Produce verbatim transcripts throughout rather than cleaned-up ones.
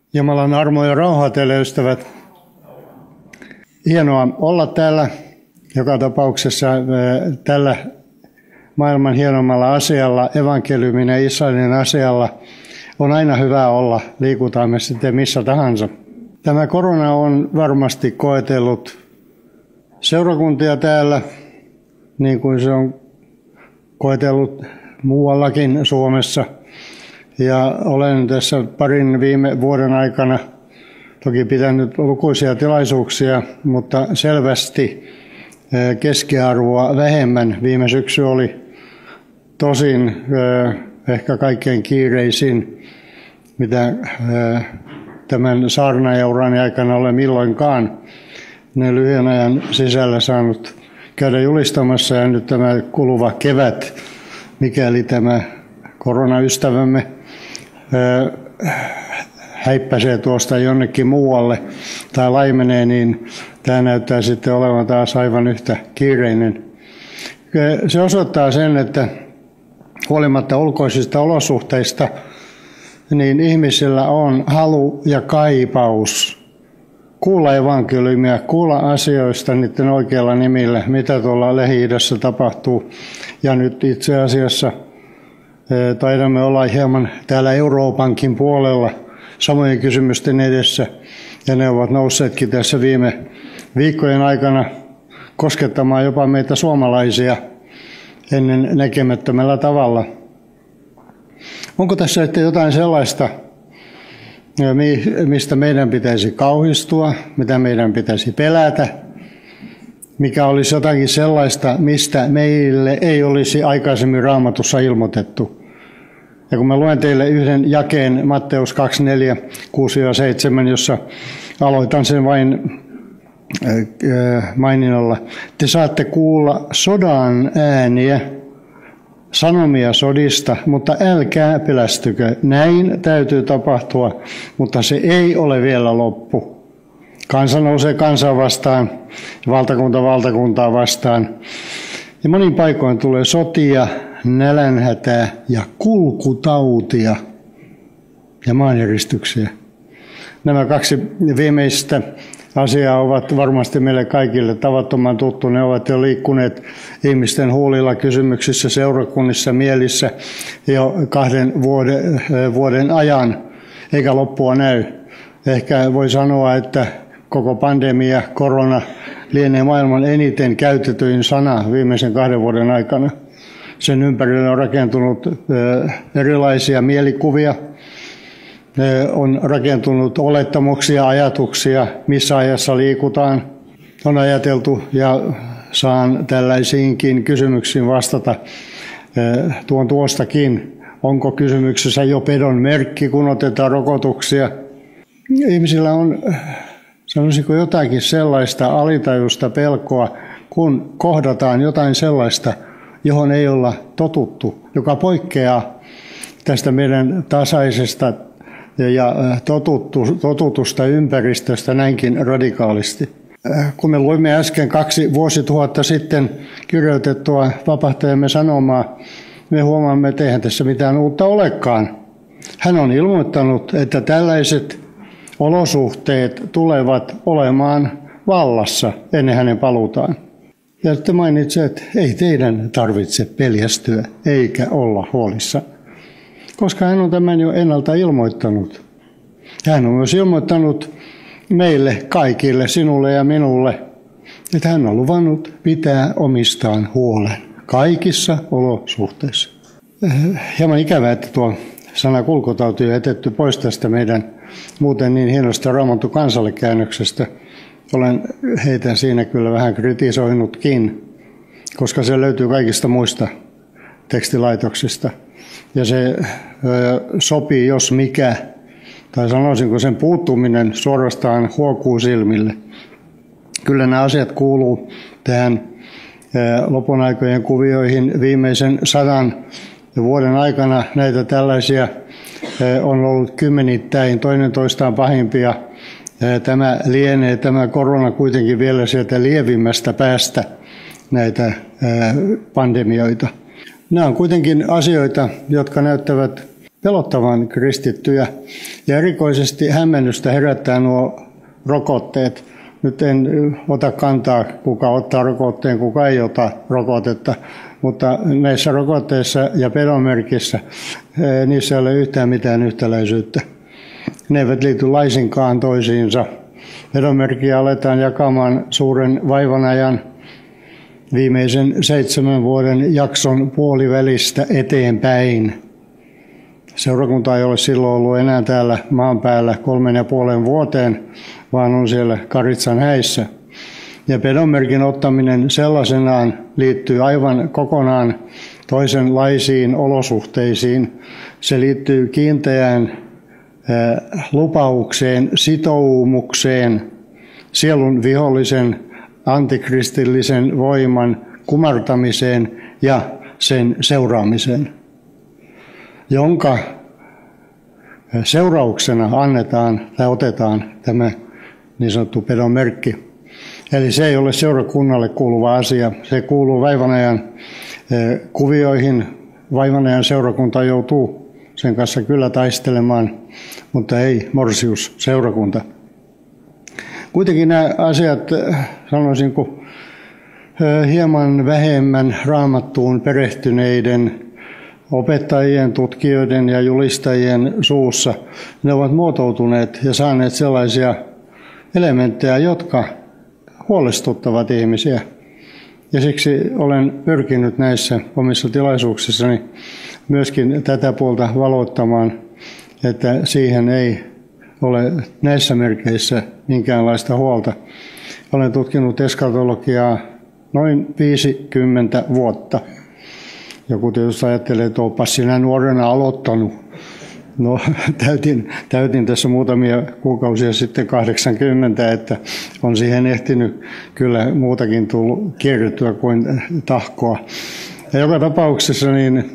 Jumalan armo ja rauha teille, ystävät. Hienoa olla täällä joka tapauksessa tällä maailman hienommalla asialla, evankeliumin ja Israelin asialla. On aina hyvä olla, liikutaan me sitten missä tahansa. Tämä korona on varmasti koetellut seurakuntia täällä, niin kuin se on koetellut muuallakin Suomessa. Ja olen tässä parin viime vuoden aikana toki pitänyt lukuisia tilaisuuksia, mutta selvästi keskiarvoa vähemmän. Viime syksy oli tosin ehkä kaikkein kiireisin, mitä tämän saarnaajaurani aikana olen milloinkaan ne lyhyen ajan sisällä saanut käydä julistamassa. Ja nyt tämä kuluva kevät, mikäli tämä koronaystävämme häippäsee tuosta jonnekin muualle tai laimenee, niin tämä näyttää sitten olevan taas aivan yhtä kiireinen. Se osoittaa sen, että huolimatta ulkoisista olosuhteista, niin ihmisillä on halu ja kaipaus kuulla evankeliumia, kuulla asioista niiden oikealla nimillä, mitä tuolla Lähi-idässä tapahtuu. Ja nyt itse asiassa taidamme olla hieman täällä Euroopankin puolella samojen kysymysten edessä, ja ne ovat nousseetkin tässä viime viikkojen aikana koskettamaan jopa meitä suomalaisia ennen näkemättömällä tavalla. Onko tässä sitten jotain sellaista, mistä meidän pitäisi kauhistua, mitä meidän pitäisi pelätä, mikä olisi jotakin sellaista, mistä meille ei olisi aikaisemmin Raamatussa ilmoitettu? Ja kun mä luen teille yhden jakeen Matteus kaksikymmentäneljä, kuusi ja seitsemän, jossa aloitan sen vain maininnalla. Te saatte kuulla sodan ääniä, sanomia sodista, mutta älkää pelästykö. Näin täytyy tapahtua, mutta se ei ole vielä loppu. Kansa nousee kansaa vastaan, valtakunta valtakuntaa vastaan. Ja monin paikoin tulee sotia, nälänhätää ja kulkutautia ja maanjäristyksiä. Nämä kaksi viimeistä asiaa ovat varmasti meille kaikille tavattoman tuttu. Ne ovat jo liikkuneet ihmisten huulilla, kysymyksissä, seurakunnissa, mielissä jo kahden vuoden, vuoden ajan, eikä loppua näy. Ehkä voi sanoa, että koko pandemia, korona, lienee maailman eniten käytetyin sana viimeisen kahden vuoden aikana. Sen ympärille on rakentunut erilaisia mielikuvia, on rakentunut olettamuksia, ajatuksia, missä ajassa liikutaan. On ajateltu ja saan tällaisiinkin kysymyksiin vastata tuon tuostakin. Onko kysymyksessä jo pedon merkki, kun otetaan rokotuksia? Ihmisillä on, sanoisinko, jotakin sellaista alitajuista pelkoa, kun kohdataan jotain sellaista, johon ei olla totuttu, joka poikkeaa tästä meidän tasaisesta ja totuttu, totutusta ympäristöstä näinkin radikaalisti. Kun me luimme äsken kaksi vuosituhatta sitten kirjoitettua vapahtajamme sanomaa, me huomaamme, että eihän tässä mitään uutta olekaan. Hän on ilmoittanut, että tällaiset olosuhteet tulevat olemaan vallassa ennen hänen paluutaan. Ja sitten mainitsi, että ei teidän tarvitse peljästyä eikä olla huolissa, koska hän on tämän jo ennalta ilmoittanut. Hän on myös ilmoittanut meille kaikille, sinulle ja minulle, että hän on luvannut pitää omistaan huolen kaikissa olosuhteissa. Hieman ikävää, että tuo sana kulkutauti on jätetty pois tästä meidän muuten niin hienosta Raamattu kansalle käännöksestä. Olen heitä siinä kyllä vähän kritisoinutkin, koska se löytyy kaikista muista tekstilaitoksista. Ja se ö, sopii, jos mikä, tai sanoisinko sen puuttuminen suorastaan huokuu silmille. Kyllä nämä asiat kuuluu tähän ö, lopun aikojen kuvioihin. Viimeisen sadan vuoden aikana näitä tällaisia ö, on ollut kymmenittäin, toinen toistaan pahimpia. Tämä lienee, tämä korona kuitenkin vielä sieltä lievimmästä päästä näitä pandemioita. Nämä on kuitenkin asioita, jotka näyttävät pelottavan kristittyjä. Ja erikoisesti hämmennystä herättää nuo rokotteet. Nyt en ota kantaa, kuka ottaa rokotteen, kuka ei ota rokotetta, mutta näissä rokotteissa ja pedonmerkissä niissä ei ole yhtään mitään yhtäläisyyttä. Ne eivät liity laisinkaan toisiinsa. Pedonmerkkiä aletaan jakamaan suuren vaivanajan viimeisen seitsemän vuoden jakson puolivälistä eteenpäin. Seurakunta ei ole silloin ollut enää täällä maan päällä kolmen ja puolen vuoteen, vaan on siellä Karitsan häissä. Ja pedonmerkin ottaminen sellaisenaan liittyy aivan kokonaan toisenlaisiin olosuhteisiin. Se liittyy kiinteään lupaukseen, sitoumukseen, sielun vihollisen antikristillisen voiman kumartamiseen ja sen seuraamiseen, jonka seurauksena annetaan tai otetaan tämä niin sanottu pedonmerkki. Eli se ei ole seurakunnalle kuuluva asia. Se kuuluu vaivanajan kuvioihin. Vaivanajan seurakunta joutuu sen kanssa kyllä taistelemaan, mutta ei morsius seurakunta. Kuitenkin nämä asiat, sanoisinko, hieman vähemmän raamattuun perehtyneiden opettajien, tutkijoiden ja julistajien suussa, ne ovat muotoutuneet ja saaneet sellaisia elementtejä, jotka huolestuttavat ihmisiä. Ja siksi olen pyrkinyt näissä omissa tilaisuuksissani myöskin tätä puolta valottamaan, että siihen ei ole näissä merkeissä minkäänlaista huolta. Olen tutkinut eskatologiaa noin viisikymmentä vuotta. Joku tietysti ajattelee, että opas sinä nuorena aloittanut. No, täytin, täytin tässä muutamia kuukausia sitten kahdeksankymmentä, että on siihen ehtinyt kyllä muutakin tullut kierrettyä kuin tahkoa. Ja joka tapauksessa niin,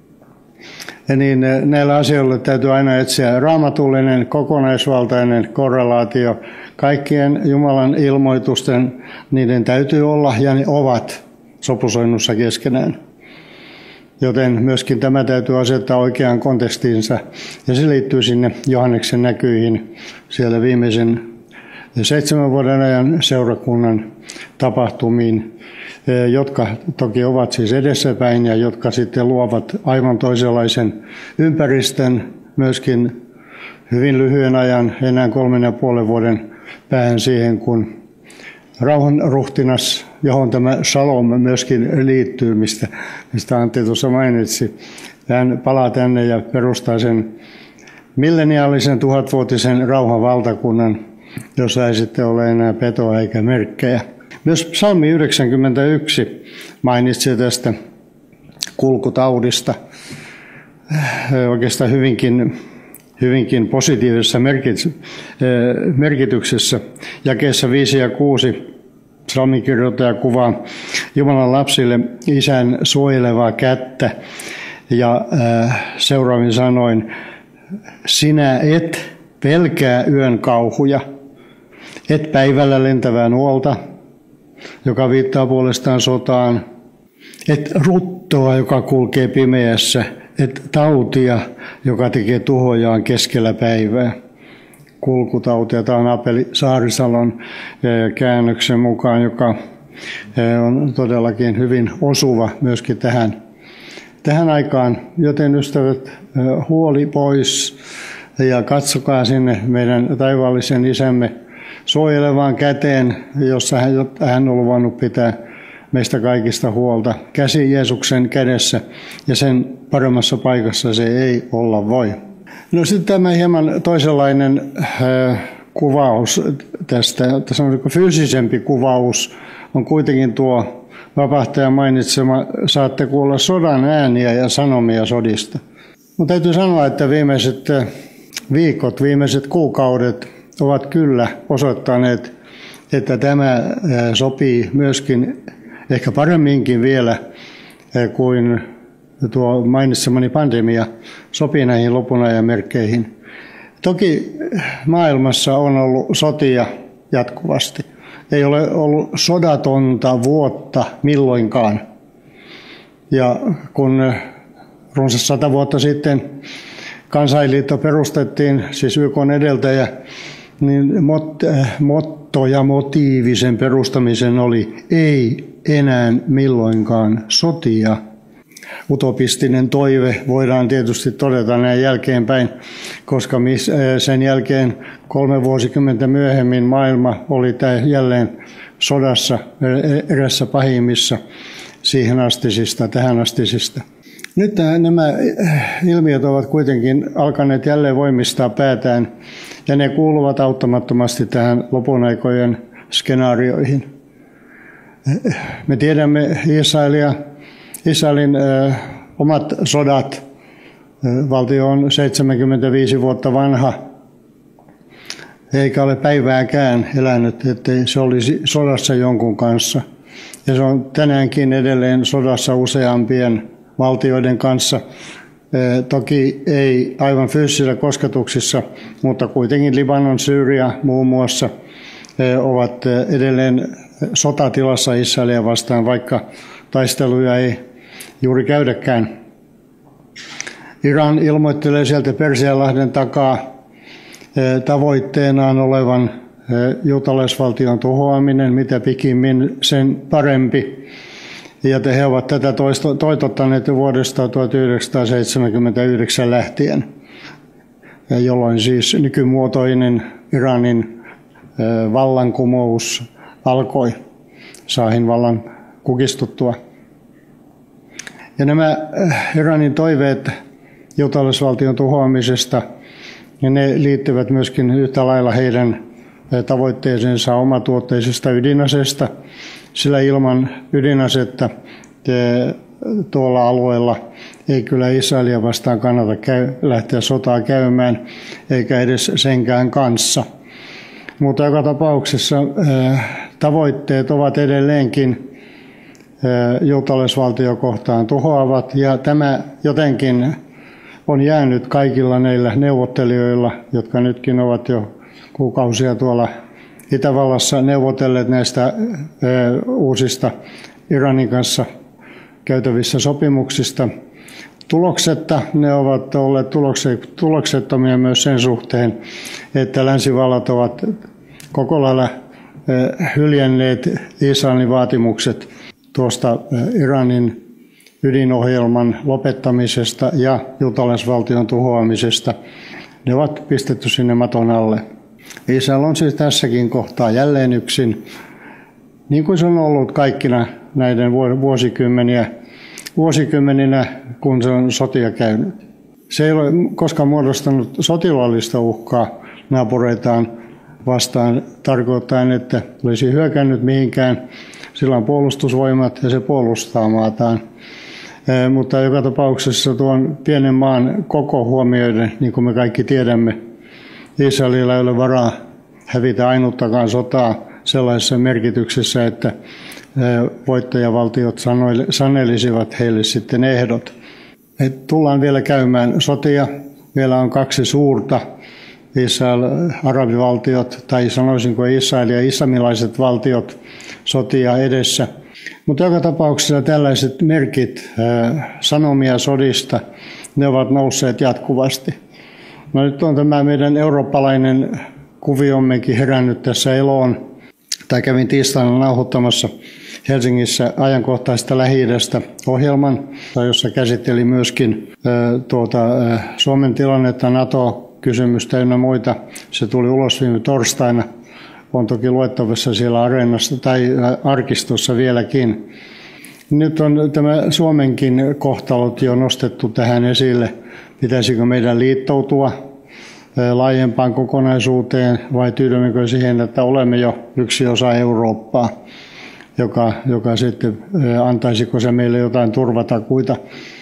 niin näillä asioilla täytyy aina etsiä raamatullinen, kokonaisvaltainen korrelaatio. Kaikkien Jumalan ilmoitusten, niiden täytyy olla ja ne ovat sopusoinnussa keskenään. Joten myöskin tämä täytyy asettaa oikeaan kontekstiinsa, ja se liittyy sinne Johanneksen näkyihin siellä viimeisen seitsemän vuoden ajan seurakunnan tapahtumiin, jotka toki ovat siis edessäpäin ja jotka sitten luovat aivan toisenlaisen ympäristön myöskin hyvin lyhyen ajan, enää kolmen ja puolen vuoden päähän siihen, kun rauhanruhtinas, johon tämä Shalom myöskin liittyy, mistä, mistä Antti tuossa mainitsi. Hän palaa tänne ja perustaa sen milleniaalisen tuhatvuotisen rauhanvaltakunnan, jossa ei sitten ole enää petoa eikä merkkejä. Myös psalmi yhdeksänkymmentäyksi mainitsi tästä kulkutaudista oikeastaan hyvinkin, hyvinkin positiivisessa merkityksessä. Jakeessa viisi ja kuusi psalminkirjoittaja kuvaa Jumalan lapsille isän suojelevaa kättä ja seuraavin sanoin, sinä et pelkää yön kauhuja, et päivällä lentävää nuolta, joka viittaa puolestaan sotaan, et ruttoa, joka kulkee pimeässä, et tautia, joka tekee tuhojaan keskellä päivää. Kulkutautia. Tämä on Apeli Saarisalon käännöksen mukaan, joka on todellakin hyvin osuva myöskin tähän, tähän aikaan. Joten ystävät, huoli pois ja katsokaa sinne meidän taivaallisen isämme suojelevaan käteen, jossa hän on luvannut pitää meistä kaikista huolta. Käsi Jeesuksen kädessä ja sen paremmassa paikassa se ei olla voi. No sitten tämä hieman toisenlainen äh, kuvaus tästä, tässä on fyysisempi kuvaus, on kuitenkin tuo vapahtajan mainitsema, saatte kuulla sodan ääniä ja sanomia sodista. Mutta täytyy sanoa, että viimeiset viikot, viimeiset kuukaudet ovat kyllä osoittaneet, että tämä sopii myöskin ehkä paremminkin vielä kuin tuo mainitsemani pandemia sopii näihin lopun ajan merkkeihin. Toki maailmassa on ollut sotia jatkuvasti. Ei ole ollut sodatonta vuotta milloinkaan. Ja kun runsas sata vuotta sitten Kansainliitto perustettiin, siis Y K:n edeltäjä, niin mot, motto ja motiivi sen perustamisen oli ei enää milloinkaan sotia. Utopistinen toive voidaan tietysti todeta näin jälkeenpäin, koska sen jälkeen kolme vuosikymmentä myöhemmin maailma oli jälleen sodassa erässä pahimmissa siihen astisista, tähän astisista. Nyt nämä ilmiöt ovat kuitenkin alkaneet jälleen voimistaa päätään, ja ne kuuluvat auttamattomasti tähän lopun aikojen skenaarioihin. Me tiedämme Israelia, Israelin ö, omat sodat. Valtio on seitsemänkymmentäviisi vuotta vanha, eikä ole päivääkään elänyt, ettei se olisi sodassa jonkun kanssa. Ja se on tänäänkin edelleen sodassa useampien valtioiden kanssa. Toki ei aivan fyysisissä kosketuksissa, mutta kuitenkin Libanon, Syyria muun muassa ovat edelleen sotatilassa Israelia vastaan, vaikka taisteluja ei juuri käydäkään. Iran ilmoittelee sieltä Persianlahden takaa tavoitteenaan olevan juutalaisvaltion tuhoaminen, mitä pikimmin sen parempi. Ja he ovat tätä toitottaneet jo vuodesta tuhatyhdeksänsataaseitsemänkymmentäyhdeksän lähtien, jolloin siis nykymuotoinen Iranin vallankumous alkoi Shahin vallan kukistuttua. Ja nämä Iranin toiveet juutalaisvaltion tuhoamisesta, ja ne liittyvät myöskin yhtä lailla heidän tavoitteeseensa omatuotteisesta ydinaseesta, sillä ilman ydinasetta tuolla alueella ei kyllä Israelia vastaan kannata käy, lähteä sotaa käymään, eikä edes senkään kanssa. Mutta joka tapauksessa tavoitteet ovat edelleenkin juutalaisvaltiokohtaan tuhoavat, ja tämä jotenkin on jäänyt kaikilla näillä neuvottelijoilla, jotka nytkin ovat jo kuukausia tuolla Itävallassa neuvotelleet näistä uusista Iranin kanssa käytävissä sopimuksista. Tuloksetta ne ovat olleet tuloksettomia myös sen suhteen, että länsivallat ovat koko lailla hyljänneet Israelin vaatimukset tuosta Iranin ydinohjelman lopettamisesta ja juutalaisvaltion tuhoamisesta. Ne ovat pistetty sinne maton alle. Israel on siis tässäkin kohtaa jälleen yksin, niin kuin se on ollut kaikkina näiden vuosikymmeniä, vuosikymmeninä, kun se on sotia käynyt. Se ei ole koskaan muodostanut sotilaallista uhkaa naapureitaan vastaan, tarkoittaen, että olisi hyökännyt mihinkään. Sillä on puolustusvoimat ja se puolustaa maataan. E, mutta joka tapauksessa tuon pienen maan koko huomioiden, niin kuin me kaikki tiedämme, Israelilla ei ole varaa hävitä ainuttakaan sotaa sellaisessa merkityksessä, että voittajavaltiot sanelisivat heille sitten ehdot. Et tullaan vielä käymään sotia. Vielä on kaksi suurta Israel, arabivaltiot, tai sanoisinko Israel ja islamilaiset valtiot sotia edessä. Mutta joka tapauksessa tällaiset merkit, sanomia sodista, ne ovat nousseet jatkuvasti. No nyt on tämä meidän eurooppalainen kuviommekin herännyt tässä eloon. Tai kävin tiistaina nauhoittamassa Helsingissä ajankohtaista Lähi-idästä ohjelman, jossa käsitteli myöskin tuota, Suomen tilannetta, NATO-kysymystä ynnä muita. Se tuli ulos viime torstaina. On toki luettavissa siellä areenassa tai arkistossa vieläkin. Nyt on tämä Suomenkin kohtalot jo nostettu tähän esille. Pitäisikö meidän liittoutua laajempaan kokonaisuuteen vai tyydymmekö siihen, että olemme jo yksi osa Eurooppaa, joka, joka sitten antaisiko se meille jotain turvatakuita.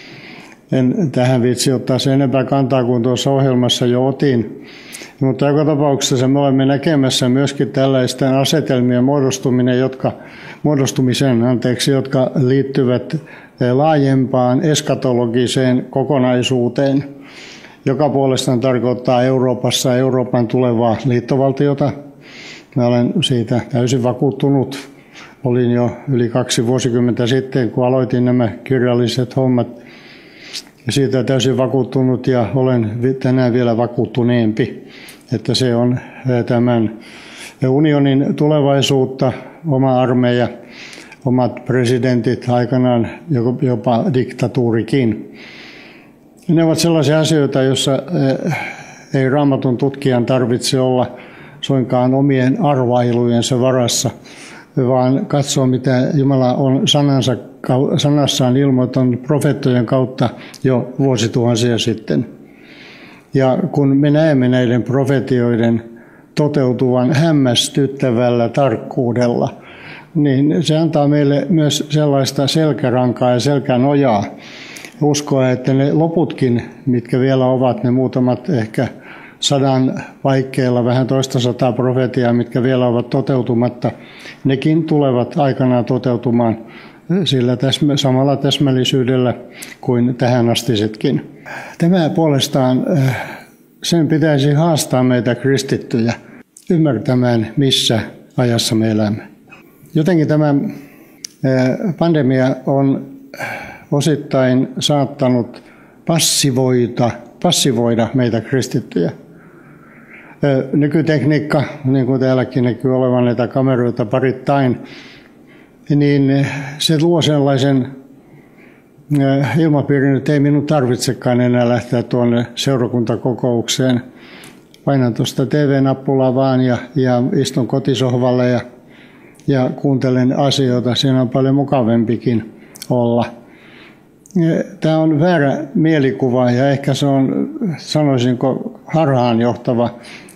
En tähän viitsi ottaa sen enempää kantaa kuin tuossa ohjelmassa jo otin. Mutta joka tapauksessa me olemme näkemässä myöskin tällaisten asetelmien muodostuminen, jotka, muodostumisen, anteeksi, jotka liittyvät laajempaan eskatologiseen kokonaisuuteen, joka puolestaan tarkoittaa Euroopassa Euroopan tulevaa liittovaltiota. Mä olen siitä täysin vakuuttunut. Olin jo yli kaksi vuosikymmentä sitten, kun aloitin nämä kirjalliset hommat. ja siitä täysin vakuuttunut ja olen tänään vielä vakuuttuneempi, että se on tämän unionin tulevaisuutta, oma armeija, omat presidentit, aikanaan jopa diktatuurikin. Ne ovat sellaisia asioita, joissa ei Raamatun tutkijan tarvitse olla suinkaan omien arvailujensa varassa, vaan katsoa, mitä Jumala on sanansa, sanassaan ilmoittanut profeettojen kautta jo vuosituhansia sitten. Ja kun me näemme näiden profetioiden toteutuvan hämmästyttävällä tarkkuudella, niin se antaa meille myös sellaista selkärankaa ja selkänojaa. Uskoa, että ne loputkin, mitkä vielä ovat, ne muutamat ehkä sadan paikkeilla, vähän toista sataa profetiaa, mitkä vielä ovat toteutumatta, nekin tulevat aikanaan toteutumaan sillä täsmä, samalla täsmällisyydellä kuin tähän astisetkin. Tämä puolestaan, sen pitäisi haastaa meitä kristittyjä ymmärtämään, missä ajassa me elämme. Jotenkin tämä pandemia on osittain saattanut passivoida, passivoida meitä kristittyjä. Nykytekniikka, niin kuin täälläkin näkyy olevan näitä kameroita parittain, niin se luo sellaisen ilmapiirin, että ei minun tarvitsekaan enää lähteä tuonne seurakuntakokoukseen. Painan tuosta T V-nappulaa vaan ja, ja istun kotisohvalle ja, ja kuuntelen asioita. Siinä on paljon mukavempikin olla. Tämä on väärä mielikuva ja ehkä se on, sanoisinko, harhaanjohtava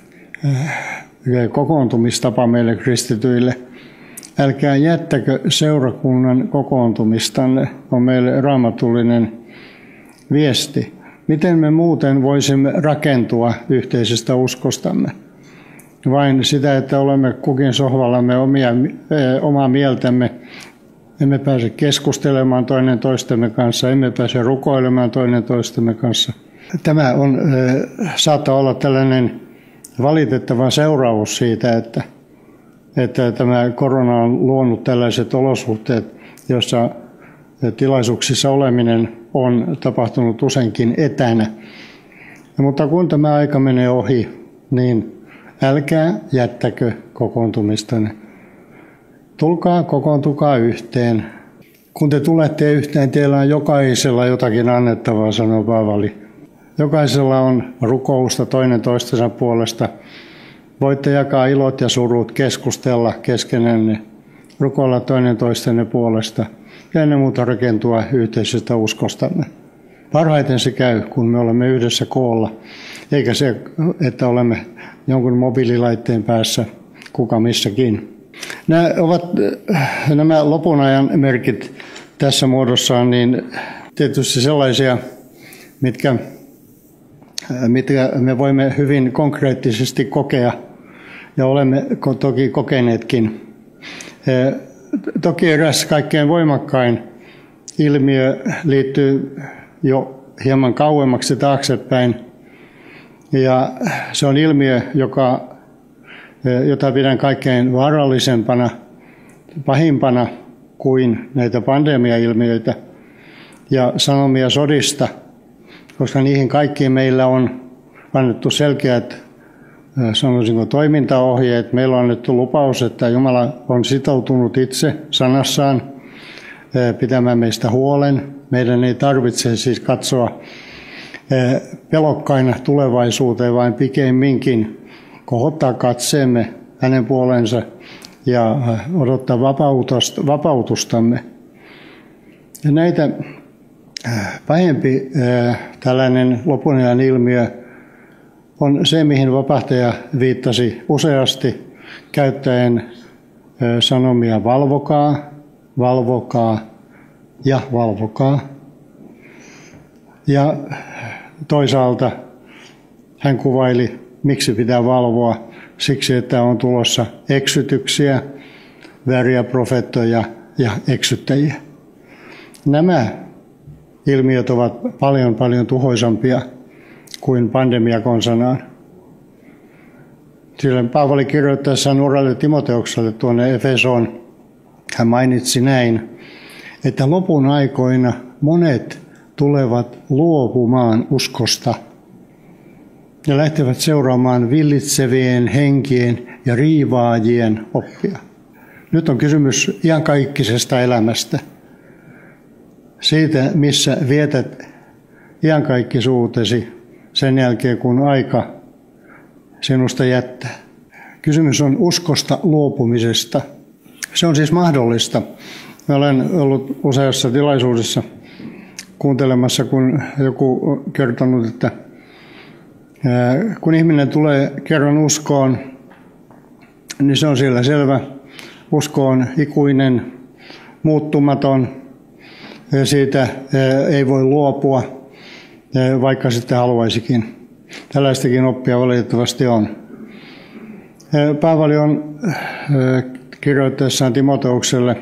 kokoontumistapa meille kristityille. Älkää jättäkö seurakunnan kokoontumistanne, on meille raamatullinen viesti. Miten me muuten voisimme rakentua yhteisestä uskostamme? Vain sitä, että olemme kukin sohvallamme omia, omaa mieltämme. Emme pääse keskustelemaan toinen toistemme kanssa, emme pääse rukoilemaan toinen toistemme kanssa. Tämä on, saattaa olla tällainen valitettava seuraus siitä, että, että tämä korona on luonut tällaiset olosuhteet, joissa tilaisuuksissa oleminen on tapahtunut useinkin etänä. Mutta kun tämä aika menee ohi, niin älkää jättäkö kokoontumistanne. Tulkaa, kokoontukaa yhteen. Kun te tulette yhteen, teillä on jokaisella jotakin annettavaa, sanoo Paavali. Jokaisella on rukousta toinen toistensa puolesta. Voitte jakaa ilot ja surut, keskustella keskenänne, rukoilla toinen toistenne puolesta ja ennen muuta rakentua yhteisestä uskostamme. Parhaiten se käy, kun me olemme yhdessä koolla, eikä se, että olemme jonkun mobiililaitteen päässä kuka missäkin. Nämä ovat nämä lopun ajan merkit tässä muodossaan niin tietysti sellaisia, mitkä, mitkä me voimme hyvin konkreettisesti kokea ja olemme toki kokeneetkin. Toki eräs kaikkein voimakkain ilmiö liittyy jo hieman kauemmaksi taaksepäin ja se on ilmiö, joka jota pidän kaikkein vaarallisempana, pahimpana kuin näitä pandemiailmiöitä ja sanomia sodista, koska niihin kaikkiin meillä on annettu selkeät, sanoisinko, toimintaohjeet. Meillä on annettu lupaus, että Jumala on sitoutunut itse sanassaan pitämään meistä huolen. Meidän ei tarvitse siis katsoa pelokkaina tulevaisuuteen, vaan pikemminkin kohottaa katseemme hänen puolensa ja odottaa vapautustamme. Ja näitä pahempi tällainen lopun ajan ilmiö on se, mihin vapahtaja viittasi useasti käyttäen sanomia valvokaa, valvokaa ja valvokaa. Ja toisaalta hän kuvaili, miksi pitää valvoa, siksi että on tulossa eksytyksiä, vääriä profeettoja ja eksyttäjiä. Nämä ilmiöt ovat paljon paljon tuhoisampia kuin pandemia konsanaan. Sillä Paavali kirjoittaessaan nuorelle Timoteukselle tuonne Efesoon, hän mainitsi näin, että lopun aikoina monet tulevat luopumaan uskosta ja lähtevät seuraamaan villitsevien henkien ja riivaajien oppia. Nyt on kysymys iankaikkisesta elämästä. Siitä, missä vietät iankaikkisuutesi sen jälkeen, kun aika sinusta jättää. Kysymys on uskosta luopumisesta. Se on siis mahdollista. Mä olen ollut useassa tilaisuudessa kuuntelemassa, kun joku on kertonut, että kun ihminen tulee kerran uskoon, niin se on siellä selvä. Usko on ikuinen, muuttumaton, ja siitä ei voi luopua, vaikka sitten haluaisikin. Tällaistakin oppia valitettavasti on. Paavali on kirjoittaessaan Timoteukselle,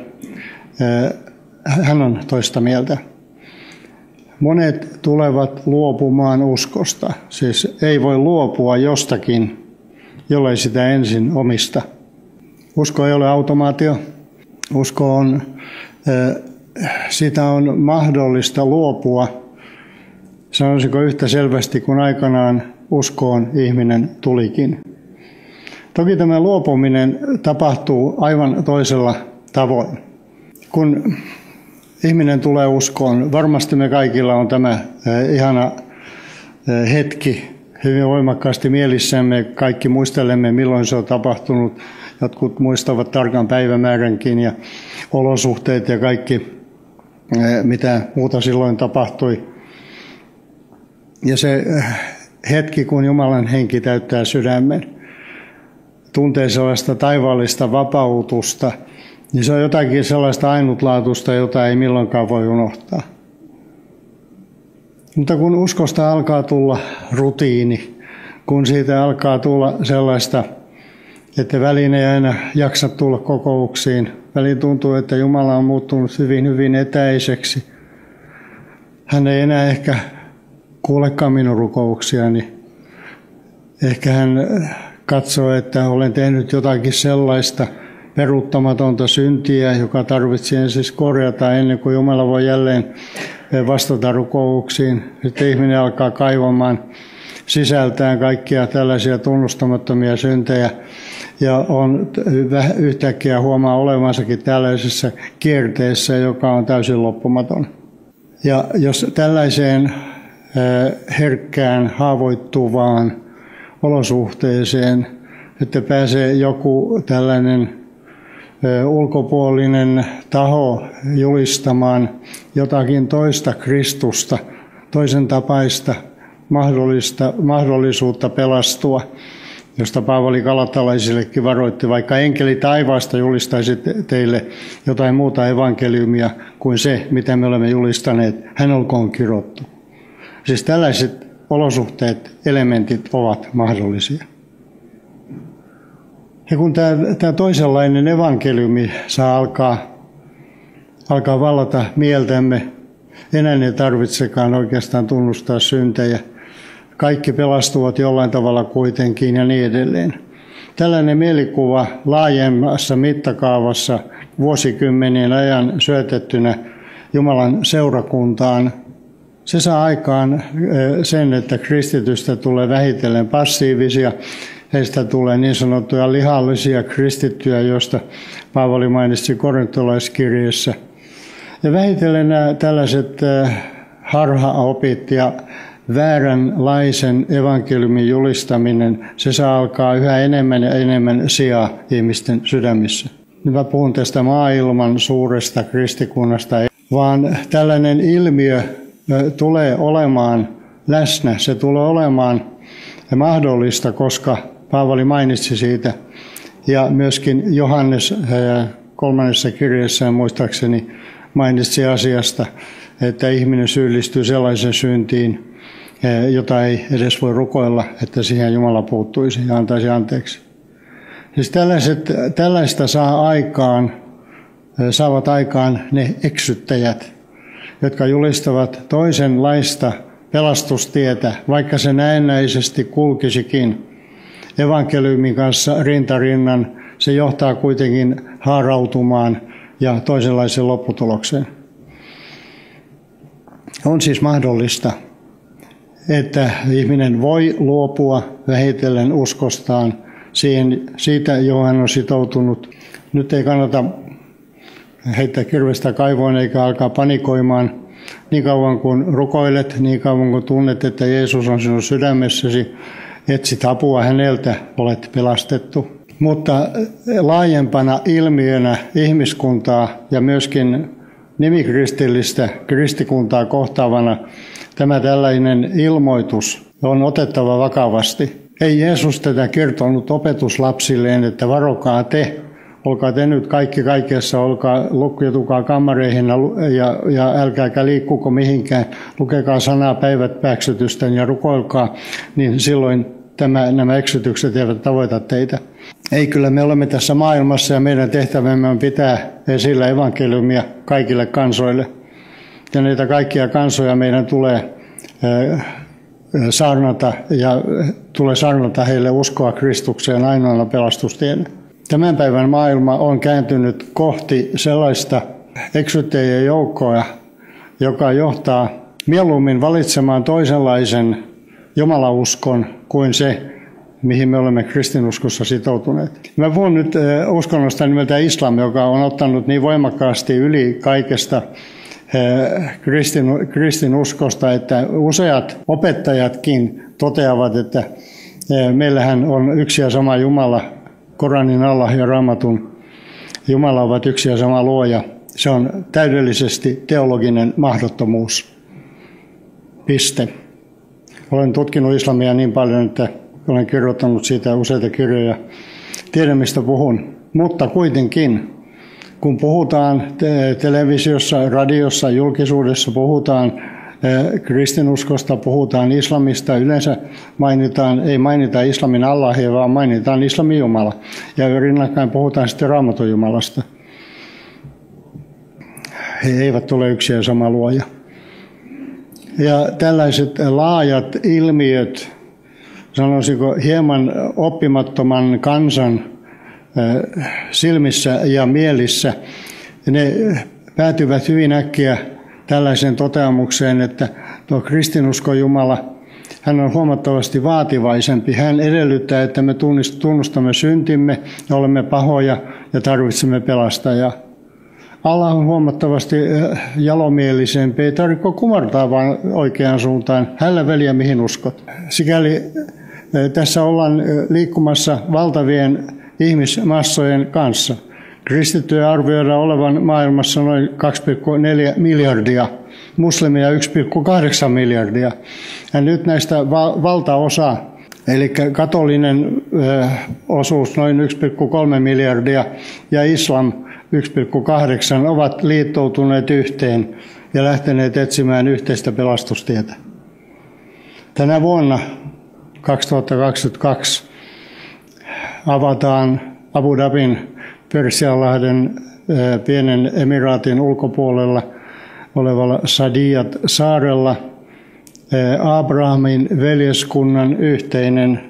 hän on toista mieltä. Monet tulevat luopumaan uskosta, siis ei voi luopua jostakin, jollei sitä ensin omista. Usko ei ole automaatio. Usko on, sitä on mahdollista luopua, sanoisinko yhtä selvästi kuin aikanaan uskoon ihminen tulikin. Toki tämä luopuminen tapahtuu aivan toisella tavoin. Kun ihminen tulee uskoon, varmasti me kaikilla on tämä ihana hetki hyvin voimakkaasti mielissämme. Kaikki muistelemme, milloin se on tapahtunut. Jotkut muistavat tarkan päivämääränkin ja olosuhteet ja kaikki, mitä muuta silloin tapahtui. Ja se hetki, kun Jumalan henki täyttää sydämen, tuntee sellaista taivaallista vapautusta, niin se on jotakin sellaista ainutlaatuista, jota ei milloinkaan voi unohtaa. Mutta kun uskosta alkaa tulla rutiini, kun siitä alkaa tulla sellaista, että väliin ei aina jaksa tulla kokouksiin, väliin tuntuu, että Jumala on muuttunut hyvin, hyvin etäiseksi. Hän ei enää ehkä kuulekaan minun rukouksiani. Ehkä hän katsoo, että olen tehnyt jotakin sellaista peruuttamatonta syntiä, joka tarvitsee siis korjata ennen kuin Jumala voi jälleen vastata rukouksiin. Sitten ihminen alkaa kaivamaan sisältään kaikkia tällaisia tunnustamattomia syntejä ja on yhtäkkiä huomaa olevansakin tällaisessa kierteessä, joka on täysin loppumaton. Ja jos tällaiseen herkkään, haavoittuvaan olosuhteeseen, että pääsee joku tällainen ulkopuolinen taho julistamaan jotakin toista Kristusta, toisen tapaista mahdollista, mahdollisuutta pelastua, josta Paavali galatalaisillekin varoitti, vaikka enkeli taivaasta julistaisi teille jotain muuta evankeliumia kuin se, mitä me olemme julistaneet, hän olkoon kirottu. Siis tällaiset olosuhteet, elementit ovat mahdollisia. Ja kun tämä, tämä toisenlainen evankeliumi saa alkaa, alkaa vallata mieltämme, enää ei tarvitsekaan oikeastaan tunnustaa syntejä. Kaikki pelastuvat jollain tavalla kuitenkin ja niin edelleen. Tällainen mielikuva laajemmassa mittakaavassa vuosikymmenien ajan syötettynä Jumalan seurakuntaan, se saa aikaan sen, että kristitystä tulee vähitellen passiivisia. Heistä tulee niin sanottuja lihallisia kristittyjä, joista Paavali mainitsi korintolaiskirjeessä. Ja vähitellen nämä tällaiset harhaopit ja vääränlaisen evankeliumin julistaminen, se saa alkaa yhä enemmän ja enemmän sijaa ihmisten sydämissä. Nyt mä puhun tästä maailman suuresta kristikunnasta, vaan tällainen ilmiö tulee olemaan läsnä, se tulee olemaan mahdollista, koska Paavali mainitsi siitä ja myöskin Johannes kolmannessa kirjeessään muistaakseni mainitsi asiasta, että ihminen syyllistyy sellaisen syntiin, jota ei edes voi rukoilla, että siihen Jumala puuttuisi ja antaisi anteeksi. Siis tällaiset, tällaista saa aikaan, saavat aikaan ne eksyttäjät, jotka julistavat toisenlaista pelastustietä, vaikka se näennäisesti kulkisikin evankeliumin kanssa rintarinnan, se johtaa kuitenkin haarautumaan ja toisenlaiseen lopputulokseen. On siis mahdollista, että ihminen voi luopua vähitellen uskostaan siihen, siitä, johon hän on sitoutunut. Nyt ei kannata heittää kirvestä kaivoon eikä alkaa panikoimaan. Niin kauan kuin rukoilet, niin kauan kuin tunnet, että Jeesus on sinun sydämessäsi, etsit apua häneltä, olet pelastettu. Mutta laajempana ilmiönä ihmiskuntaa ja myöskin nimikristillistä kristikuntaa kohtaavana tämä tällainen ilmoitus on otettava vakavasti. Ei Jeesus tätä kertonut opetuslapsilleen, että varokaa te, olkaa te nyt kaikki kaikessa, olkaa lukkiutukaa kammareihin ja, ja älkääkä liikkuko mihinkään, lukekaa sanaa päivät pääksytysten ja rukoilkaa, niin silloin tämä, nämä eksytykset eivät tavoita teitä. Ei, kyllä me olemme tässä maailmassa ja meidän tehtävämme on pitää esillä evankeliumia kaikille kansoille. Ja niitä kaikkia kansoja meidän tulee saarnata ja tulee saarnata heille uskoa Kristukseen ainoana pelastustienä. Tämän päivän maailma on kääntynyt kohti sellaista eksyttäjien joukkoa, joka johtaa mieluummin valitsemaan toisenlaisen jumalauskon kuin se, mihin me olemme kristinuskossa sitoutuneet. Mä puhun nyt uskonnosta nimeltä islam, joka on ottanut niin voimakkaasti yli kaikesta kristin, kristinuskosta, että useat opettajatkin toteavat, että meillähän on yksi ja sama Jumala, Koranin Allah ja Raamatun Jumala ovat yksi ja sama luoja. Se on täydellisesti teologinen mahdottomuus. Piste. Olen tutkinut islamia niin paljon, että olen kirjoittanut siitä useita kirjoja. Tiedän, mistä puhun. Mutta kuitenkin, kun puhutaan te- televisiossa, radiossa, julkisuudessa, puhutaan eh, kristinuskosta, puhutaan islamista, yleensä mainitaan, ei mainita islamin Allahia, vaan mainitaan islamin Jumala. Ja rinnakkain puhutaan sitten Raamatun Jumalasta. He eivät ole yksi ja sama luoja. Ja tällaiset laajat ilmiöt, sanoisinko hieman oppimattoman kansan silmissä ja mielissä, ne päätyvät hyvin äkkiä tällaiseen toteamukseen, että tuo kristinuskon Jumala, hän on huomattavasti vaativaisempi. Hän edellyttää, että me tunnustamme syntimme ja olemme pahoja ja tarvitsemme pelastajaa. Allah on huomattavasti jalomielisempi, ei tarvitse kumartaa vaan oikeaan suuntaan. Hänellä väliä mihin uskot. Sikäli tässä ollaan liikkumassa valtavien ihmismassojen kanssa. Kristittyjä arvioidaan olevan maailmassa noin kaksi pilkku neljä miljardia, muslimia yksi pilkku kahdeksan miljardia. Ja nyt näistä val- valtaosa, eli katolinen ö, osuus noin yksi pilkku kolme miljardia ja islam yksi pilkku kahdeksan ovat liittoutuneet yhteen ja lähteneet etsimään yhteistä pelastustietä. Tänä vuonna kaksituhattakaksikymmentäkaksi avataan Abu Dhabin Persianlahden pienen emiraatin ulkopuolella olevalla Sadiyat-saarella Abrahamin veljeskunnan yhteinen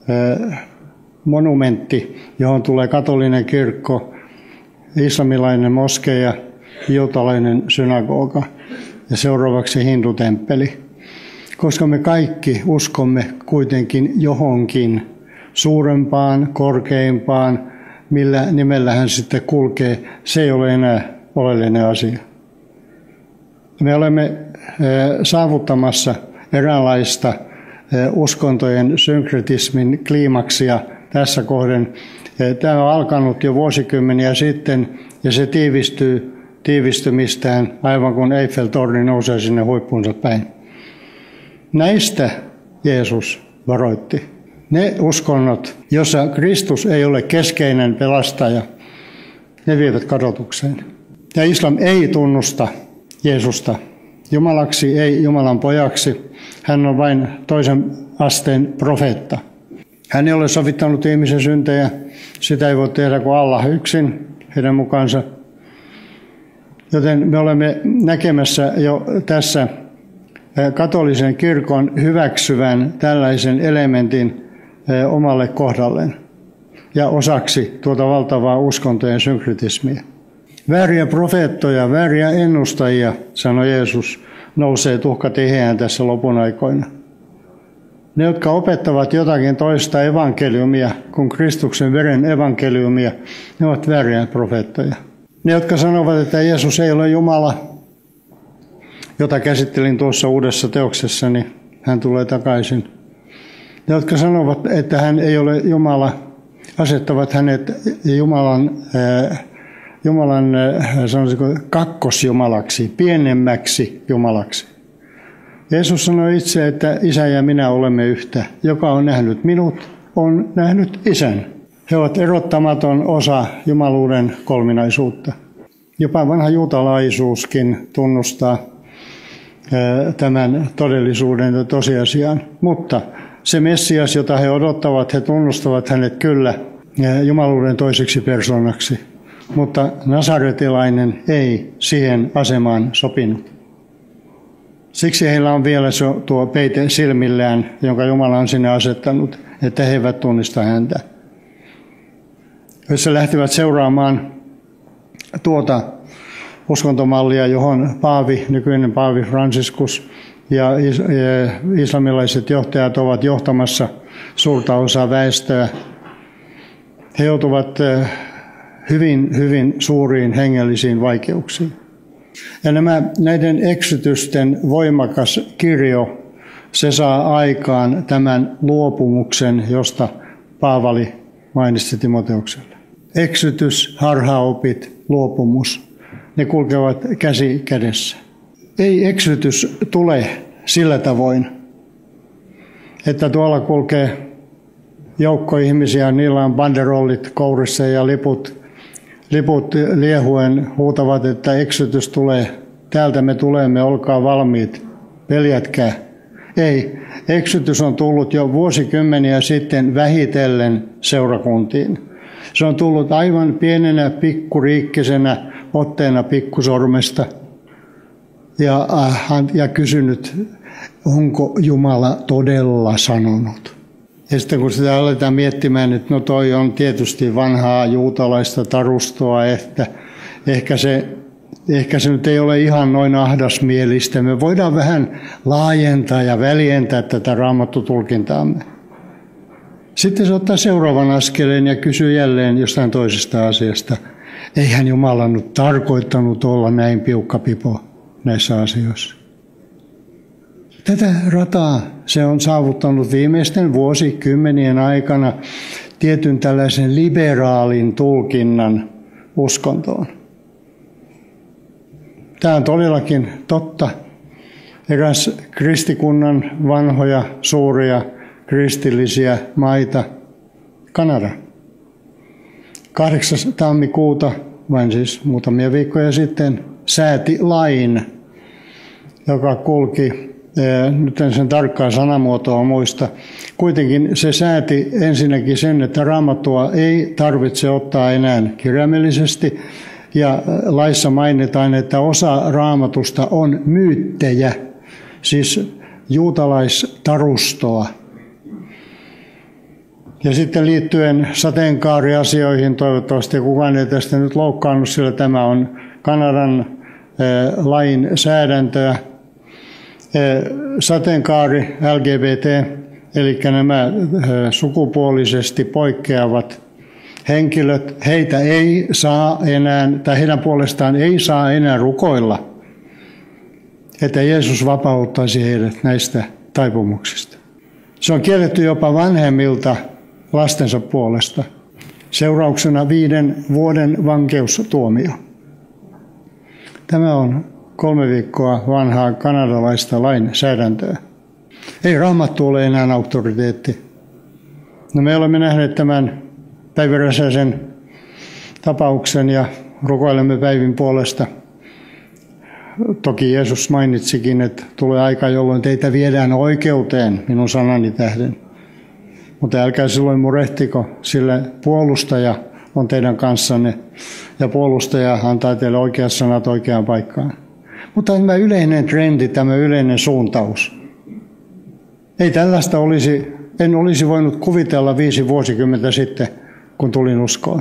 monumentti, johon tulee katolinen kirkko, islamilainen moskeja, juutalainen synagoga ja seuraavaksi hindutemppeli. Koska me kaikki uskomme kuitenkin johonkin suurempaan, korkeimpaan, millä nimellä hän sitten kulkee, se ei ole enää oleellinen asia. Me olemme saavuttamassa eräänlaista uskontojen synkretismin kliimaksia tässä kohden. Tämä on alkanut jo vuosikymmeniä sitten ja se tiivistyy tiivistymistään aivan kuin Eiffel-torni nousee sinne huippuunsa päin. Näistä Jeesus varoitti. Ne uskonnot, jossa Kristus ei ole keskeinen pelastaja, ne vievät kadotukseen. Ja islam ei tunnusta Jeesusta Jumalaksi, ei Jumalan pojaksi. Hän on vain toisen asteen profeetta. Hän ei ole sovittanut ihmisen syntejä. Sitä ei voi tehdä kuin Allah yksin heidän mukaansa. Joten me olemme näkemässä jo tässä katolisen kirkon hyväksyvän tällaisen elementin omalle kohdalleen ja osaksi tuota valtavaa uskontojen synkretismiä. Vääriä profeettoja, vääriä ennustajia, sanoi Jeesus, nousee tuhka tiheään tässä lopun aikoina. Ne, jotka opettavat jotakin toista evankeliumia kuin Kristuksen veren evankeliumia, ne ovat vääriä profeettoja. Ne, jotka sanovat, että Jeesus ei ole Jumala, jota käsittelin tuossa uudessa teoksessani, hän tulee takaisin. Ne, jotka sanovat, että hän ei ole Jumala, asettavat hänet Jumalan, äh, Jumalan äh, sanoisiko, kakkosjumalaksi, pienemmäksi jumalaksi. Jeesus sanoi itse, että Isä ja minä olemme yhtä. Joka on nähnyt minut, on nähnyt Isän. He ovat erottamaton osa jumaluuden kolminaisuutta. Jopa vanha juutalaisuuskin tunnustaa tämän todellisuuden ja tosiasian. Mutta se Messias, jota he odottavat, he tunnustavat hänet kyllä jumaluuden toiseksi persoonaksi. Mutta nasaretilainen ei siihen asemaan sopinut. Siksi heillä on vielä tuo peite silmillään, jonka Jumala on sinne asettanut, että he eivät tunnista häntä. Jos he lähtivät seuraamaan tuota uskontomallia, johon Paavi, nykyinen Paavi Franciscus ja islamilaiset johtajat ovat johtamassa suurta osaa väestöä, he joutuvat hyvin, hyvin suuriin hengellisiin vaikeuksiin. Ja nämä, näiden eksytysten voimakas kirjo, se saa aikaan tämän luopumuksen, josta Paavali mainitsi Timoteukselle. Eksytys, harhaopit, luopumus, ne kulkevat käsi kädessä. Ei eksytys tule sillä tavoin, että tuolla kulkee joukko ihmisiä, niillä on banderollit kourissa ja liput, liput liehuen huutavat, että eksytys tulee, täältä me tulemme, olkaa valmiit, peljätkää. Ei, eksytys on tullut jo vuosikymmeniä sitten vähitellen seurakuntiin. Se on tullut aivan pienenä pikkuriikkisenä otteena pikkusormesta ja, ja kysynyt, onko Jumala todella sanonut. Ja sitten kun sitä aletaan miettimään, että no toi on tietysti vanhaa juutalaista tarustoa, että ehkä se, ehkä se nyt ei ole ihan noin ahdasmielistä. Me voidaan vähän laajentaa ja väljentää tätä raamattutulkintaamme. Sitten se ottaa seuraavan askeleen ja kysyy jälleen jostain toisesta asiasta. Eihän Jumala nyt tarkoittanut olla näin piukkapipo näissä asioissa. Tätä rataa se on saavuttanut viimeisten vuosikymmenien aikana tietyn tällaisen liberaalin tulkinnan uskontoon. Tämä on todellakin totta. Eräs kristikunnan vanhoja, suuria kristillisiä maita, Kanada. kahdeksas tammikuuta, vain siis muutamia viikkoja sitten, sääti lain, joka kulki, nyt en sen tarkkaa sanamuotoa muista. Kuitenkin se sääti ensinnäkin sen, että Raamattua ei tarvitse ottaa enää kirjaimellisesti. Ja laissa mainitaan, että osa Raamatusta on myyttejä, siis juutalaistarustoa. Ja sitten liittyen sateenkaariasioihin, toivottavasti kukaan ei tästä nyt loukkaannut, sillä tämä on Kanadan lainsäädäntöä. Sateenkaari, L G B T, eli nämä sukupuolisesti poikkeavat henkilöt, heitä ei saa enää, tai heidän puolestaan ei saa enää rukoilla, että Jeesus vapauttaisi heidät näistä taipumuksista. Se on kielletty jopa vanhemmilta lastensa puolesta. Seurauksena viiden vuoden vankeustuomio. Tämä on kolme viikkoa vanhaa kanadalaista lainsäädäntöä. Ei Raamattu ole enää auktoriteetti. No, me olemme nähneet tämän Päivi Räsäsen tapauksen ja rukoilemme Päivin puolesta. Toki Jeesus mainitsikin, että tulee aika, jolloin teitä viedään oikeuteen minun sanani tähden. Mutta älkää silloin murehtiko, sillä puolustaja on teidän kanssanne ja puolustaja antaa teille oikeat sanat oikeaan paikkaan. Mutta tämä yleinen trendi, tämä yleinen suuntaus. Ei tällaista olisi, en olisi voinut kuvitella viisi vuosikymmentä sitten, kun tulin uskoon.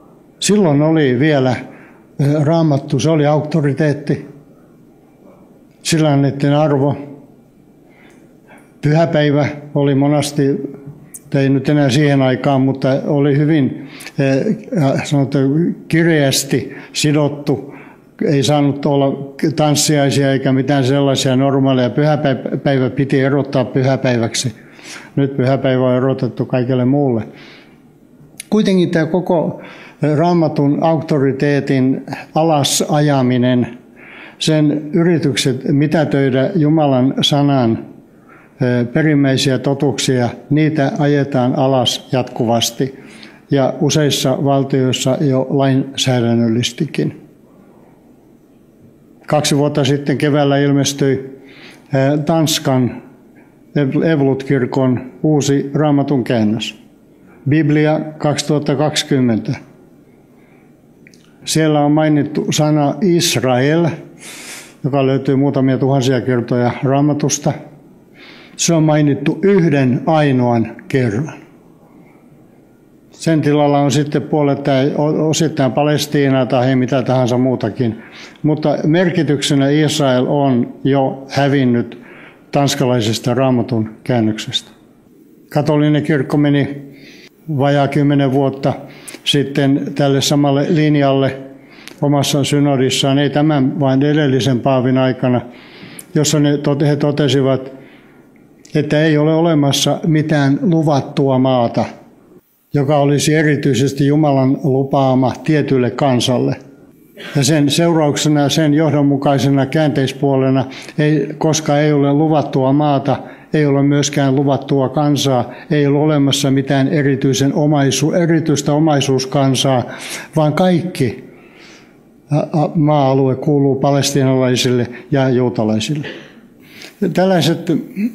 Silloin oli vielä Raamattu, se oli auktoriteetti. Sillä annettiin arvo. Pyhäpäivä oli monasti, ei nyt enää siihen aikaan, mutta oli hyvin sanotaan, kireästi sidottu. Ei saanut olla tanssiaisia eikä mitään sellaisia normaaleja. Pyhäpäivä piti erottaa pyhäpäiväksi. Nyt pyhäpäivä on erotettu kaikelle muulle. Kuitenkin tämä koko Raamatun auktoriteetin alasajaminen, sen yritykset mitätöidä Jumalan sanan perimmäisiä totuuksia, niitä ajetaan alas jatkuvasti ja useissa valtioissa jo lainsäädännöllistikin. Kaksi vuotta sitten keväällä ilmestyi Tanskan Evolut-kirkon uusi Raamatun käännös, Biblia kaksituhattakaksikymmentä. Siellä on mainittu sana Israel, joka löytyy muutamia tuhansia kertoja Raamatusta. Se on mainittu yhden ainoan kerran. Sen tilalla on sitten puolet tai osittain Palestiinaa tai mitä tahansa muutakin. Mutta merkityksenä Israel on jo hävinnyt tanskalaisesta Raamatun käännöksestä. Katolinen kirkko meni vajaa kymmenen vuotta sitten tälle samalle linjalle omassa synodissaan, ei tämän vain edellisen paavin aikana, jossa ne he totesivat, että ei ole olemassa mitään luvattua maata, joka olisi erityisesti Jumalan lupaama tietylle kansalle. Ja sen seurauksena, sen johdonmukaisena käänteispuolena, ei, koska ei ole luvattua maata, ei ole myöskään luvattua kansaa, ei ole olemassa mitään erityisen omaisu, erityistä omaisuuskansaa, vaan kaikki maa-alue kuuluu palestiinalaisille ja juutalaisille. Tällaiset,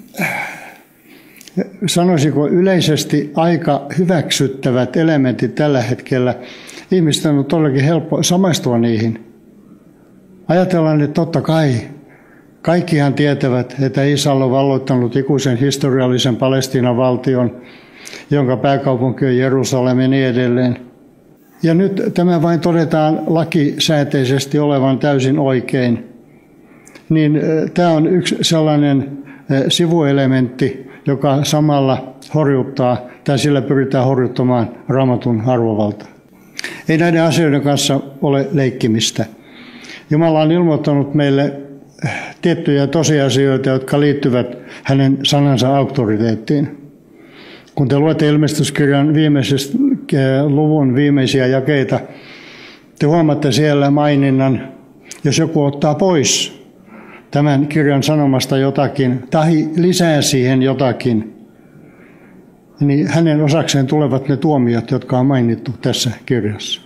sanoisinko yleisesti aika hyväksyttävät elementit tällä hetkellä, ihmisten on todellakin helppo samaistua niihin. Ajatellaan, että totta kai kaikkihan tietävät, että Israel on valloittanut ikuisen historiallisen Palestiinan valtion, jonka pääkaupunki on Jerusalem ja niin edelleen. Ja nyt tämä vain todetaan lakisääteisesti olevan täysin oikein. Niin tämä on yksi sellainen sivuelementti, joka samalla horjuttaa, tai sillä pyritään horjuttamaan Raamatun arvovaltaa. Ei näiden asioiden kanssa ole leikkimistä. Jumala on ilmoittanut meille tiettyjä tosiasioita, jotka liittyvät hänen sanansa auktoriteettiin. Kun te luette ilmestyskirjan viimeisestä luvun viimeisiä jakeita, te huomaatte siellä maininnan, jos joku ottaa pois tämän kirjan sanomasta jotakin tai lisää siihen jotakin, niin hänen osakseen tulevat ne tuomiot, jotka on mainittu tässä kirjassa.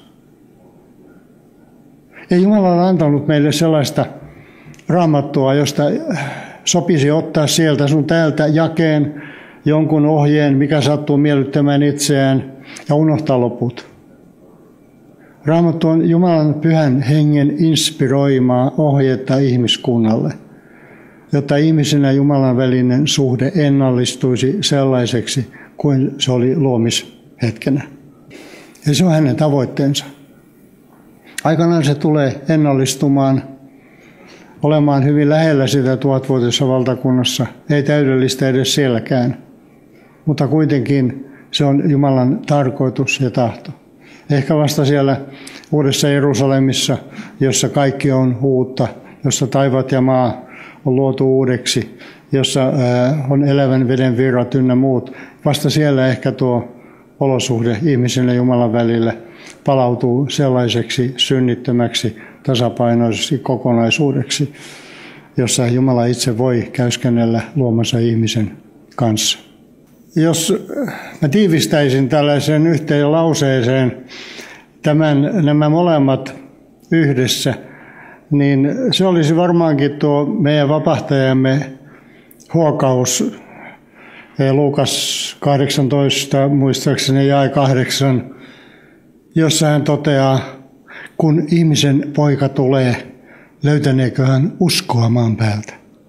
Ei Jumala ole antanut meille sellaista raamattua, josta sopisi ottaa sieltä sun täältä jakeen jonkun ohjeen, mikä sattuu miellyttämään itseään, ja unohtaa loput. Raamattu on Jumalan pyhän hengen inspiroimaa ohjetta ihmiskunnalle, jotta ihmisen ja Jumalan välinen suhde ennallistuisi sellaiseksi kuin se oli luomishetkenä. Ja se on hänen tavoitteensa. Aikanaan se tulee ennallistumaan, olemaan hyvin lähellä sitä tuhatvuotisessa valtakunnassa, ei täydellistä edes sielläkään, mutta kuitenkin se on Jumalan tarkoitus ja tahto. Ehkä vasta siellä Uudessa Jerusalemissa, jossa kaikki on uutta, jossa taivaat ja maa on luotu uudeksi, jossa on elävän veden virrat ynnä muut. Vasta siellä ehkä tuo olosuhde ihmisen ja Jumalan välillä palautuu sellaiseksi synnittömäksi, tasapainoiseksi kokonaisuudeksi, jossa Jumala itse voi käyskennellä luomansa ihmisen kanssa. Jos mä tiivistäisin tällaiseen yhteen lauseeseen tämän, nämä molemmat yhdessä, niin se olisi varmaankin tuo meidän vapahtajamme huokaus, Luukas kahdeksantoista, muistaakseni jae kahdeksan, jossa hän toteaa, kun ihmisen poika tulee, löytäneekö hän uskoa maan päältä.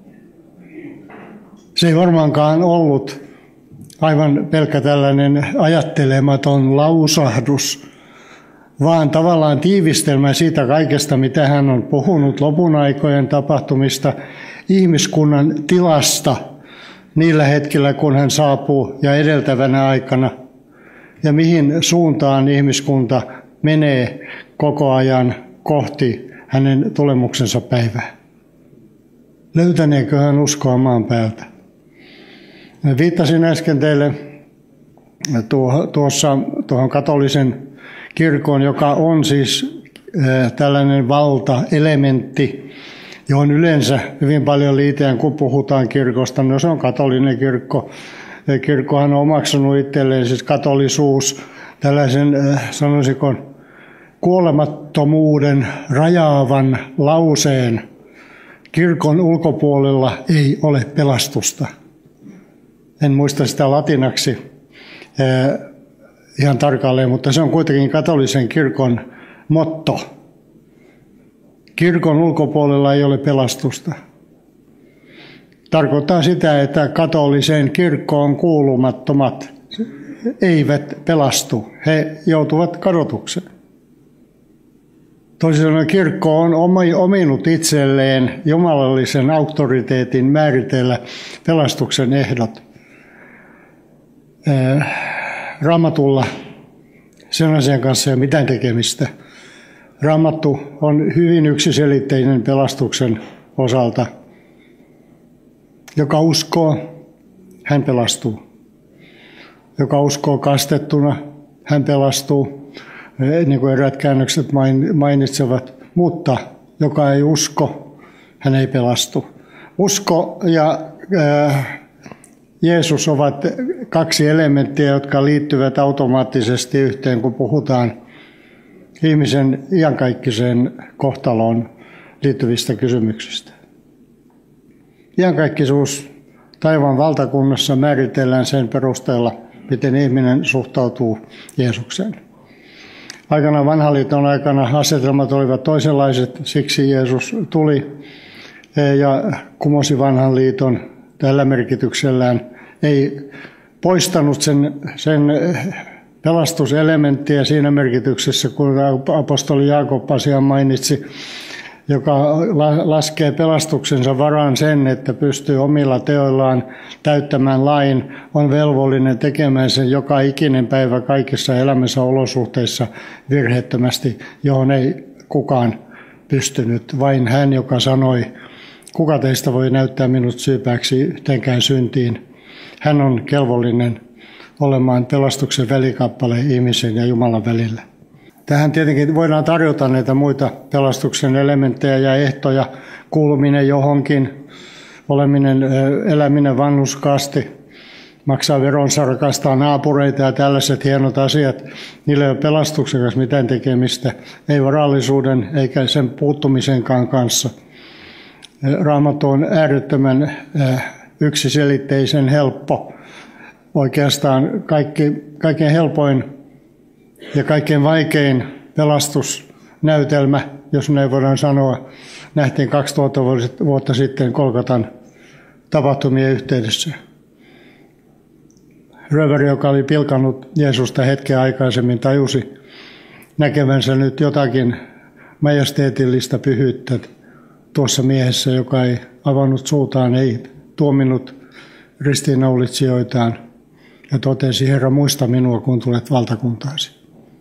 Se ei varmaankaan ollut aivan pelkkä tällainen ajattelematon lausahdus, vaan tavallaan tiivistelmä siitä kaikesta, mitä hän on puhunut lopun aikojen tapahtumista, ihmiskunnan tilasta niillä hetkillä, kun hän saapuu ja edeltävänä aikana, ja mihin suuntaan ihmiskunta menee koko ajan kohti hänen tulemuksensa päivää. Löytäneekö hän uskoa maan päältä? Viittasin äsken teille tuossa tuohon katolisen kirkon, joka on siis tällainen valtaelementti, johon yleensä hyvin paljon liitetään, kun puhutaan kirkosta. No se on katolinen kirkko. Kirkkohan on omaksunut itselleen siis katolisuus, tällaisen sanoisiko kuolemattomuuden rajaavan lauseen. Kirkon ulkopuolella ei ole pelastusta. En muista sitä latinaksi ihan tarkalleen, mutta se on kuitenkin katolisen kirkon motto. Kirkon ulkopuolella ei ole pelastusta. Tarkoittaa sitä, että katoliseen kirkkoon kuulumattomat eivät pelastu. He joutuvat kadotukseen. Toisin sanoen kirkko on ominut itselleen jumalallisen auktoriteetin määritellä pelastuksen ehdot. Raamatulla sen asian kanssa ei ole mitään tekemistä. Raamattu on hyvin yksiselitteinen pelastuksen osalta. Joka uskoo, hän pelastuu. Joka uskoo kastettuna, hän pelastuu, niin kuin eräät käännökset mainitsevat. Mutta joka ei usko, hän ei pelastu. Usko ja äh, Jeesus ovat kaksi elementtiä, jotka liittyvät automaattisesti yhteen, kun puhutaan ihmisen iankaikkiseen kohtaloon liittyvistä kysymyksistä. Iankaikkisuus taivaan valtakunnassa määritellään sen perusteella, miten ihminen suhtautuu Jeesukseen. Aikanaan vanhan liiton aikana asetelmat olivat toisenlaiset, siksi Jeesus tuli ja kumosi vanhan liiton tällä merkityksellään. Ei poistanut sen, sen pelastuselementtiä siinä merkityksessä, kun apostoli Jaakob asian mainitsi, joka laskee pelastuksensa varaan sen, että pystyy omilla teoillaan täyttämään lain, on velvollinen tekemään sen joka ikinen päivä kaikissa elämänsä olosuhteissa virheettömästi, johon ei kukaan pystynyt. Vain hän, joka sanoi, kuka teistä voi näyttää minut syypääksi yhteenkään syntiin. Hän on kelvollinen olemaan pelastuksen välikappale ihmisen ja Jumalan välillä. Tähän tietenkin voidaan tarjota näitä muita pelastuksen elementtejä ja ehtoja, kuuluminen johonkin, oleminen, eläminen vanhurskaasti, maksaa veronsa, rakastaa naapureita ja tällaiset hienot asiat. Niillä ei ole pelastuksen kanssa mitään tekemistä, ei varallisuuden eikä sen puuttumisenkaan kanssa. Raamattu on äärettömän yksiselitteisen helppo. Oikeastaan kaikki, kaikkein helpoin ja kaikkein vaikein pelastusnäytelmä, jos näin voidaan sanoa, nähtiin kaksituhatta vuotta sitten Golgatan tapahtumien yhteydessä. Rööveri, joka oli pilkannut Jeesusta hetken aikaisemmin, tajusi näkevänsä nyt jotakin majesteetillista pyhyyttä tuossa miehessä, joka ei avannut suutaan, ei tuominut ristiinnaulitsijoitaan ja totesi, Herra, muista minua, kun tulet valtakuntaasi.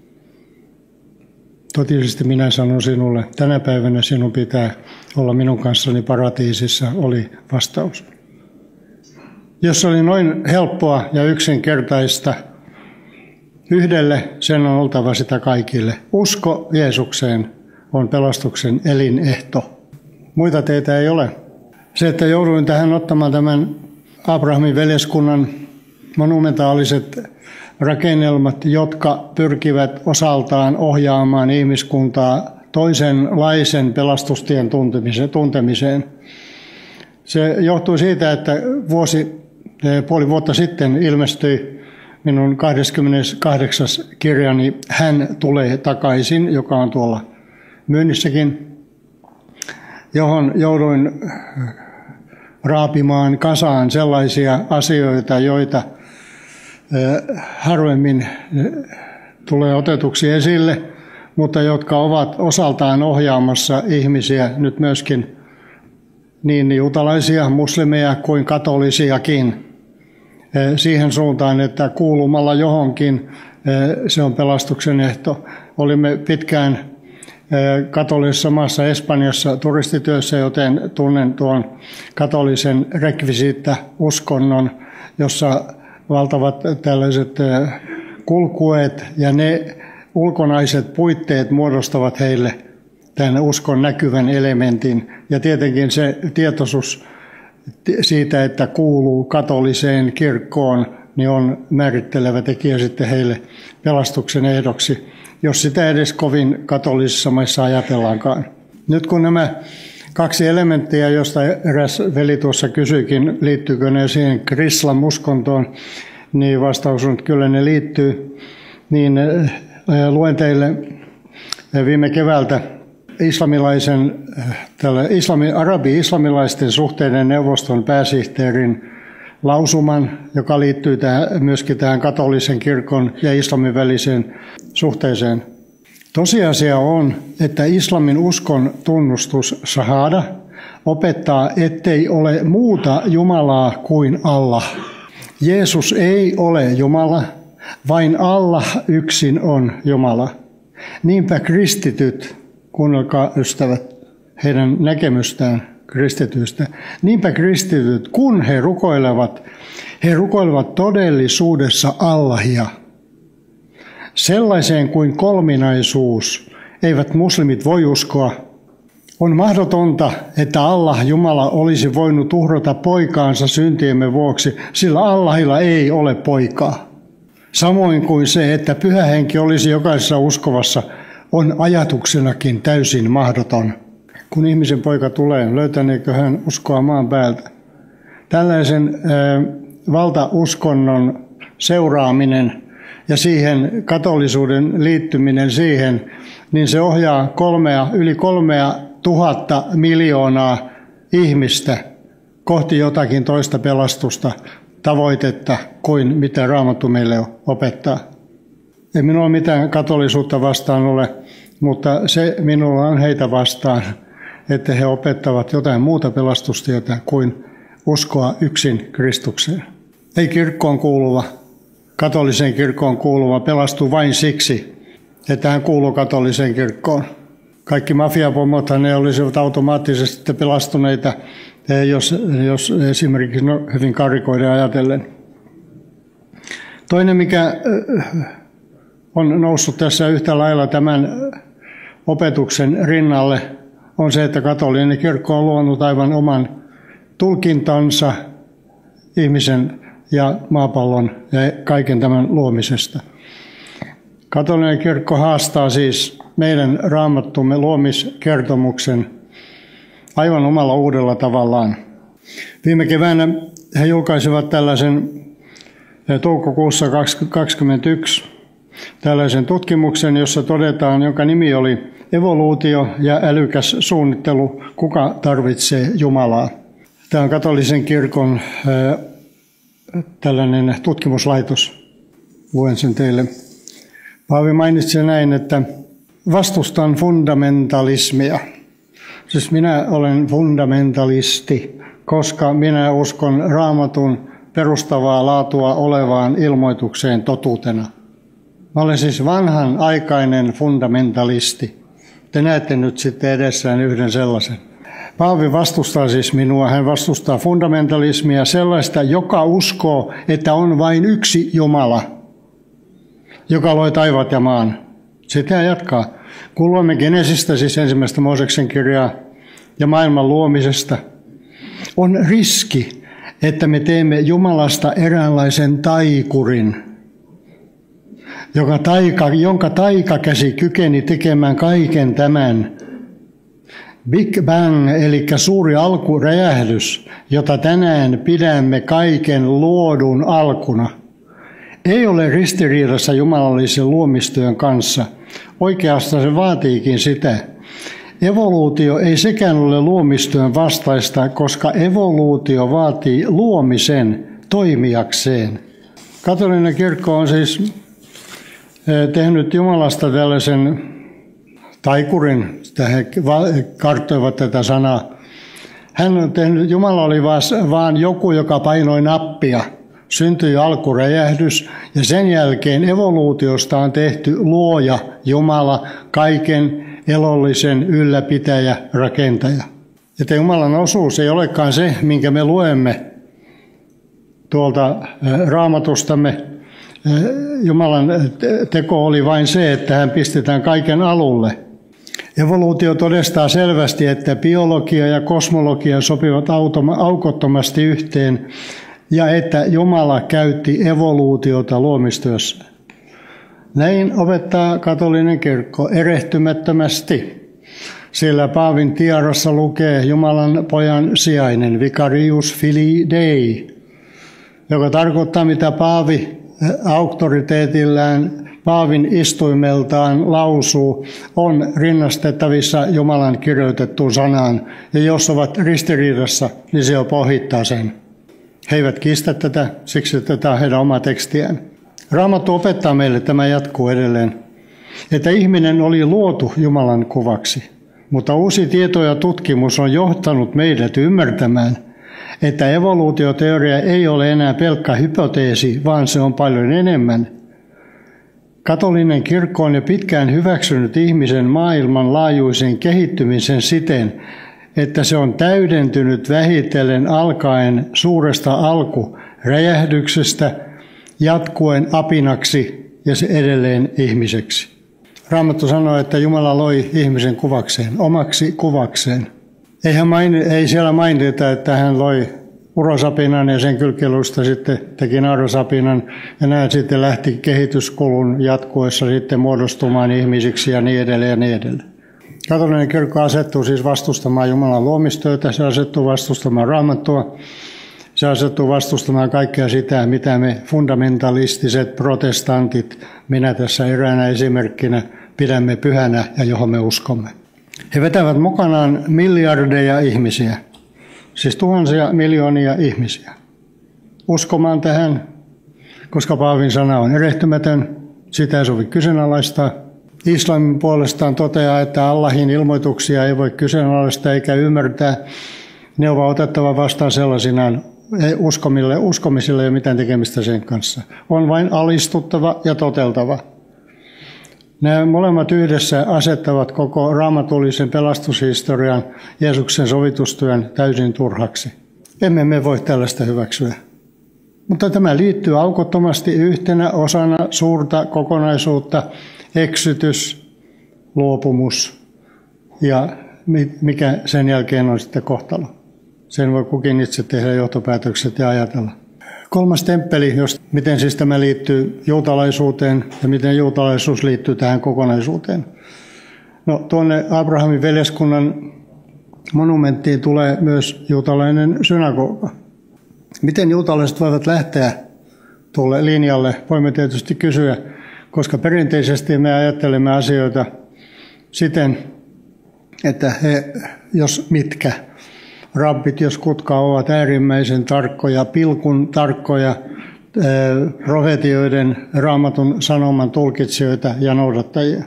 Totisesti minä sanon sinulle, tänä päivänä sinun pitää olla minun kanssani paratiisissa, oli vastaus. Jos oli noin helppoa ja yksinkertaista yhdelle, sen on oltava sitä kaikille. Usko Jeesukseen on pelastuksen elinehto. Muita teitä ei ole. Se, että jouduin tähän ottamaan tämän Abrahamin veljeskunnan monumentaaliset rakennelmat, jotka pyrkivät osaltaan ohjaamaan ihmiskuntaa toisenlaisen pelastustien tuntemiseen. Se johtui siitä, että vuosi, puoli vuotta sitten ilmestyi minun kahdeskymmeneskahdeksas kirjani Hän tulee takaisin, joka on tuolla myynnissäkin, johon jouduin raapimaan kasaan sellaisia asioita, joita harvemmin tulee otetuksi esille, mutta jotka ovat osaltaan ohjaamassa ihmisiä nyt myöskin niin juutalaisia, muslimeja kuin katolisiakin siihen suuntaan, että kuulumalla johonkin se on pelastuksen ehto. Olimme pitkään katolisessa maassa Espanjassa turistityössä, joten tunnen tuon katolisen rekvisiitta-uskonnon, jossa valtavat tällaiset kulkueet ja ne ulkonaiset puitteet muodostavat heille tämän uskon näkyvän elementin. Ja tietenkin se tietoisuus siitä, että kuuluu katoliseen kirkkoon, niin on määrittelevä tekijä sitten heille pelastuksen ehdoksi, jos sitä edes kovin katolisissa maissa ajatellaankaan. Nyt kun nämä kaksi elementtiä, josta eräs veli tuossa kysyikin, liittyykö ne siihen krislam-uskontoon, niin vastaus on, että kyllä ne liittyy. Niin luen teille viime keväältä islamilaisen, islami, arabi-islamilaisten suhteiden neuvoston pääsihteerin lausuman, joka liittyy tähän, myöskin tähän katolisen kirkon ja islamin väliseen suhteeseen. Tosiasia on, että islamin uskon tunnustus shahada opettaa, ettei ole muuta Jumalaa kuin Allah. Jeesus ei ole Jumala, vain Allah yksin on Jumala. Niinpä kristityt, kuunnelkaa ystävät heidän näkemystään kristityistä, niinpä kristityt, kun he rukoilevat, he rukoilevat todellisuudessa Allahia. Sellaiseen kuin kolminaisuus eivät muslimit voi uskoa. On mahdotonta, että Allah Jumala olisi voinut uhrata poikaansa syntiemme vuoksi, sillä Allahilla ei ole poikaa. Samoin kuin se, että Pyhä Henki olisi jokaisessa uskovassa, on ajatuksenakin täysin mahdoton. Kun ihmisen poika tulee, löytäneekö hän uskoa maan päältä? Tällaisen äh, valtauskonnon seuraaminen ja siihen katolisuuden liittyminen siihen, niin se ohjaa kolmea, yli kolmea tuhatta miljoonaa ihmistä kohti jotakin toista pelastusta, tavoitetta kuin mitä Raamattu meille opettaa. Ei minulla mitään katolisuutta vastaan ole, mutta se minulla on heitä vastaan, että he opettavat jotain muuta pelastustietä kuin uskoa yksin Kristukseen. Ei kirkkoon kuuluva, katoliseen kirkkoon kuuluva pelastuu vain siksi, että hän kuuluu katoliseen kirkkoon. Kaikki mafiapomothan ne olisivat automaattisesti pelastuneita, jos, jos esimerkiksi no, hyvin karikoiden ajatellen. Toinen, mikä on noussut tässä yhtä lailla tämän opetuksen rinnalle, on se, että katolinen kirkko on luonut aivan oman tulkintansa ihmisen ja maapallon ja kaiken tämän luomisesta. Katolinen kirkko haastaa siis meidän Raamattumme luomiskertomuksen aivan omalla uudella tavallaan. Viime keväänä he julkaisivat tällaisen toukokuussa kaksituhattakaksikymmentäyksi tällaisen tutkimuksen, jossa todetaan, jonka nimi oli Evoluutio ja älykäs suunnittelu, kuka tarvitsee Jumalaa. Tämä on katolisen kirkon äh, tällainen tutkimuslaitos. Luen sen teille. Paavi mainitsi näin, että vastustan fundamentalismia. Siis minä olen fundamentalisti, koska minä uskon Raamatun perustavaa laatua olevaan ilmoitukseen totuutena. Mä olen siis vanhan aikainen fundamentalisti. Te näette nyt sitten edessään yhden sellaisen. Paavi vastustaa siis minua. Hän vastustaa fundamentalismia, sellaista, joka uskoo, että on vain yksi Jumala, joka loi taivaat ja maan. Sitä jatkaa. Kun luemme Genesistä, siis ensimmäistä Mooseksen kirjaa, ja maailman luomisesta, on riski, että me teemme Jumalasta eräänlaisen taikurin, joka taika, jonka taikakäsi kykeni tekemään kaiken tämän. Big Bang, eli suuri alkuräjähdys, jota tänään pidämme kaiken luodun alkuna, ei ole ristiriidassa jumalallisen luomistyön kanssa. Oikeastaan se vaatiikin sitä. Evoluutio ei sekään ole luomistyön vastaista, koska evoluutio vaatii luomisen toimijakseen. Katolinen kirkko on siis tehnyt Jumalasta tällaisen taikurin, he karttoivat tätä sanaa, Hän on tehnyt, Jumala oli vaan joku, joka painoi nappia. Syntyi alkuräjähdys ja sen jälkeen evoluutiosta on tehty luoja, Jumala, kaiken elollisen ylläpitäjä, rakentaja. Että Jumalan osuus ei olekaan se, minkä me luemme tuolta Raamatustamme. Jumalan teko oli vain se, että hän pistetään kaiken alulle. Evoluutio todistaa selvästi, että biologia ja kosmologia sopivat aukottomasti yhteen ja että Jumala käytti evoluutiota luomistyössä. Näin opettaa katolinen kirkko erehtymättömästi, sillä Paavin tiarassa lukee Jumalan pojan sijainen, Vicarius Filii Dei, joka tarkoittaa, mitä Paavi auktoriteetillään, Paavin istuimeltaan lausuu, on rinnastettavissa Jumalan kirjoitettuun sanaan, ja jos ovat ristiriidassa, niin se jo pohjittaa sen. He eivät kiistä tätä, siksi tätä on heidän oma tekstiään. Raamattu opettaa meille, tämä jatkuu edelleen, että ihminen oli luotu Jumalan kuvaksi, mutta uusi tieto ja tutkimus on johtanut meidät ymmärtämään, että evoluutioteoria ei ole enää pelkkä hypoteesi, vaan se on paljon enemmän. Katolinen kirkko on jo pitkään hyväksynyt ihmisen maailmanlaajuisen kehittymisen siten, että se on täydentynyt vähitellen alkaen suuresta alkuräjähdyksestä, jatkuen apinaksi ja se edelleen ihmiseksi. Raamattu sanoo, että Jumala loi ihmisen kuvakseen, omaksi kuvakseen. Eihän maini, ei siellä mainita, että hän loi urosapinan ja sen kylkelusta sitten teki naurasapinan ja näin sitten lähti kehityskulun jatkuessa sitten muodostumaan ihmisiksi ja niin edelleen ja niin edelleen. Katolinen kirkko asettuu siis vastustamaan Jumalan luomistyötä, se asettuu vastustamaan Raamattua, se asettuu vastustamaan kaikkea sitä, mitä me fundamentalistiset protestantit, minä tässä eräänä esimerkkinä, pidämme pyhänä ja johon me uskomme. He vetävät mukanaan miljardeja ihmisiä, siis tuhansia miljoonia ihmisiä, uskomaan tähän, koska Paavin sana on erehtymätön, sitä ei sovi kyseenalaistaa. Islamin puolestaan toteaa, että Allahin ilmoituksia ei voi kyseenalaistaa eikä ymmärtää. Ne ovat otettava vastaan sellaisinaan, ei uskomille, uskomisille ei ole mitään tekemistä sen kanssa. On vain alistuttava ja toteltava. Nämä molemmat yhdessä asettavat koko raamatullisen pelastushistorian Jeesuksen sovitustyön täysin turhaksi. Emme me voi tällaista hyväksyä. Mutta tämä liittyy aukottomasti yhtenä osana suurta kokonaisuutta, eksytys, luopumus ja mikä sen jälkeen on sitten kohtalo. Sen voi kukin itse tehdä johtopäätökset ja ajatella. Kolmas temppeli, jos, miten siis tämä liittyy juutalaisuuteen ja miten juutalaisuus liittyy tähän kokonaisuuteen. No, tuonne Abrahamin veljeskunnan monumenttiin tulee myös juutalainen synagoga. Miten juutalaiset voivat lähteä tuolle linjalle? Voimme tietysti kysyä, koska perinteisesti me ajattelemme asioita siten, että he, jos mitkä, rabbit, jos kutka, ovat äärimmäisen tarkkoja, pilkun tarkkoja profetioiden raamatun sanoman tulkitsijoita ja noudattajia.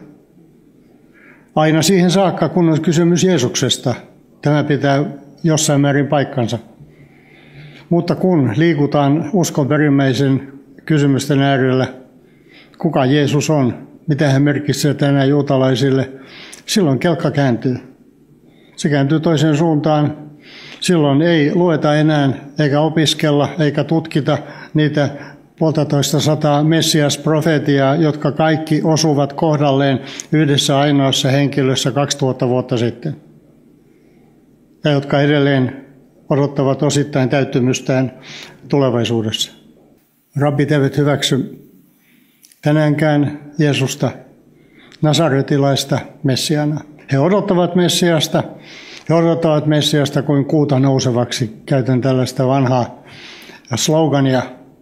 Aina siihen saakka, kun on kysymys Jeesuksesta, tämä pitää jossain määrin paikkansa. Mutta kun liikutaan uskon perimmäisen kysymysten äärellä, kuka Jeesus on, mitä hän merkitsee tänään juutalaisille, silloin kelkka kääntyy. Se kääntyy toiseen suuntaan. Silloin ei lueta enää, eikä opiskella, eikä tutkita niitä puolitoista sataa Messias-profetiaa, jotka kaikki osuvat kohdalleen yhdessä ainoassa henkilössä kaksituhatta vuotta sitten. Ja jotka edelleen odottavat osittain täyttymystään tulevaisuudessa. Rabbit eivät hyväksy tänäänkään Jeesusta, nasaretilaista Messiana. He odottavat Messiasta, he odottavat Messiasta kuin kuuta nousevaksi. Käytän tällaista vanhaa slogania.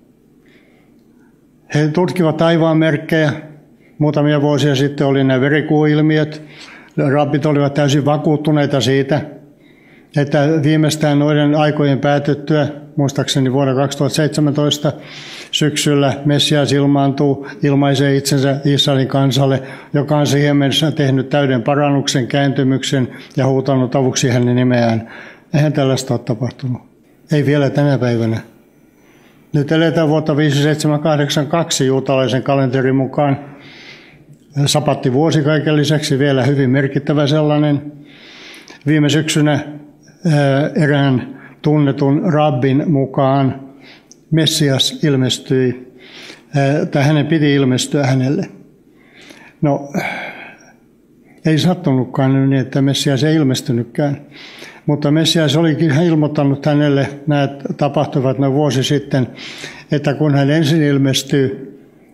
He tutkivat taivaan merkkejä. Muutamia vuosia sitten oli nämä verikuuilmiöt. Rabbit olivat täysin vakuuttuneita siitä, että viimeistään noiden aikojen päätyttyä, muistaakseni vuonna kaksituhattaseitsemäntoista syksyllä Messias ilmaantuu, ilmaisee itsensä Israelin kansalle, joka on siihen mennessä tehnyt täyden parannuksen, kääntymyksen ja huutanut avuksi hänen nimeään. Eihän tällaista ole tapahtunut. Ei vielä tänä päivänä. Nyt eletään vuotta viisitoista kahdeksankymmentäkaksi juutalaisen kalenterin mukaan. Sapattivuosi kaiken lisäksi, vielä hyvin merkittävä sellainen. Viime syksynä erään tunnetun rabbin mukaan Messias ilmestyi, tai hänen piti ilmestyä hänelle. No, ei sattunutkaan niin, että Messias ei ilmestynytkään. Mutta Messias olikin ilmoittanut hänelle, nämä tapahtuvat noin vuosi sitten, että kun hän ensin ilmestyy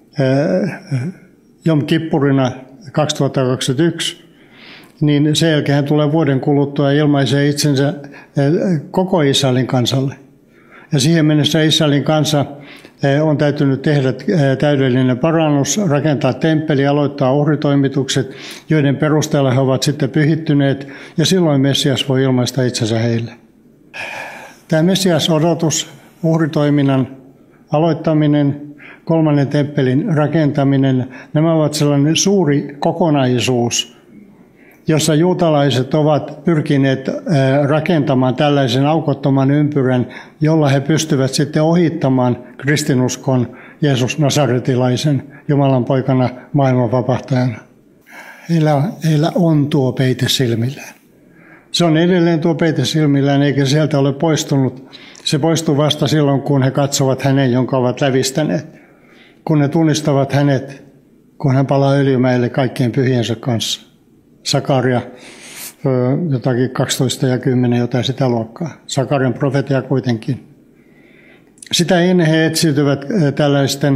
Jom Kippurina kaksituhattakaksikymmentäyksi, niin sen jälkeen hän tulee vuoden kuluttua ja ilmaisee itsensä koko Israelin kansalle. Ja siihen mennessä Israelin kansa on täytynyt tehdä täydellinen parannus, rakentaa temppeli, aloittaa uhritoimitukset, joiden perusteella he ovat sitten pyhittyneet, ja silloin Messias voi ilmaista itsensä heille. Tämä Messias-odotus, uhritoiminnan aloittaminen, kolmannen temppelin rakentaminen, nämä ovat sellainen suuri kokonaisuus, jossa juutalaiset ovat pyrkineet rakentamaan tällaisen aukottoman ympyrän, jolla he pystyvät sitten ohittamaan kristinuskon Jeesus Nasaretilaisen Jumalan poikana, maailman vapahtajana. Heillä, heillä on tuo peite silmillään. Se on edelleen tuo peite silmillään, eikä sieltä ole poistunut. Se poistuu vasta silloin, kun he katsovat hänen, jonka ovat lävistäneet. Kun he tunnistavat hänet, kun hän palaa Öljymäelle kaikkien pyhiensä kanssa. Sakaria, jotakin kaksitoista ja kymmenen, jotain sitä luokkaa. Sakarian profetia kuitenkin. Sitä ennen he etsiytyvät tällaisten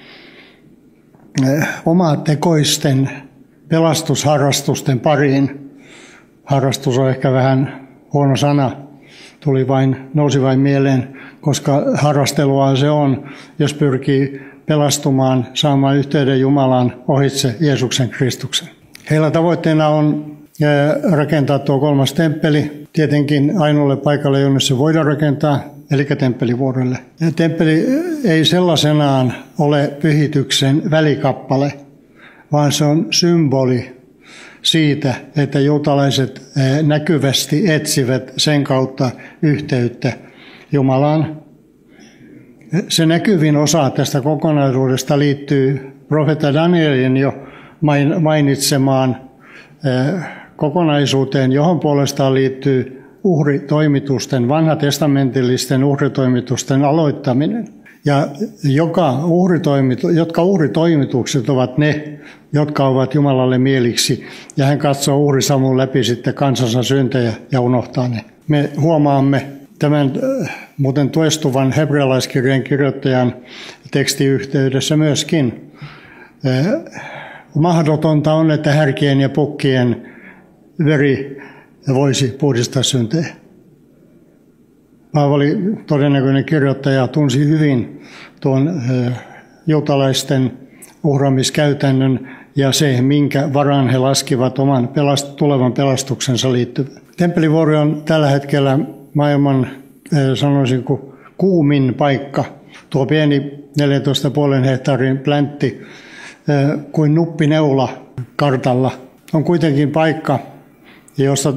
omatekoisten pelastusharrastusten pariin. Harrastus on ehkä vähän huono sana, tuli vain, nousi vain mieleen, koska harrastelua se on, jos pyrkii pelastumaan, saamaan yhteyden Jumalaan ohitse Jeesuksen Kristuksen. Heillä tavoitteena on rakentaa tuo kolmas temppeli, tietenkin ainoalle paikalle, jonne se voidaan rakentaa, eli temppelivuorelle. Ja temppeli ei sellaisenaan ole pyhityksen välikappale, vaan se on symboli siitä, että juutalaiset näkyvästi etsivät sen kautta yhteyttä Jumalaan. Se näkyvin osa tästä kokonaisuudesta liittyy profeetta Danielin jo mainitsemaan kokonaisuuteen, johon puolestaan liittyy uhritoimitusten, vanhatestamentillisten uhritoimitusten aloittaminen. Ja joka uhritoimitu, jotka uhritoimitukset ovat ne, jotka ovat Jumalalle mieliksi, ja hän katsoo uhrisamun läpi sitten kansansa syntejä ja unohtaa ne. Me huomaamme tämän muuten toistuvan hebrealaiskirjan kirjoittajan tekstiyhteydessä myöskin. Mahdotonta on, että härkien ja pukkien veri voisi puhdistaa syntejä. Paavali, todennäköinen kirjoittaja, tunsi hyvin tuon juutalaisten uhramiskäytännön ja se, minkä varaan he laskivat oman pelast- tulevan pelastuksensa liittyvän. Temppelivuori on tällä hetkellä maailman, sanoisinko, kuumin paikka. Tuo pieni neljäntoista pilkku viisi hehtaarin pläntti kuin nuppineula kartalla on kuitenkin paikka, josta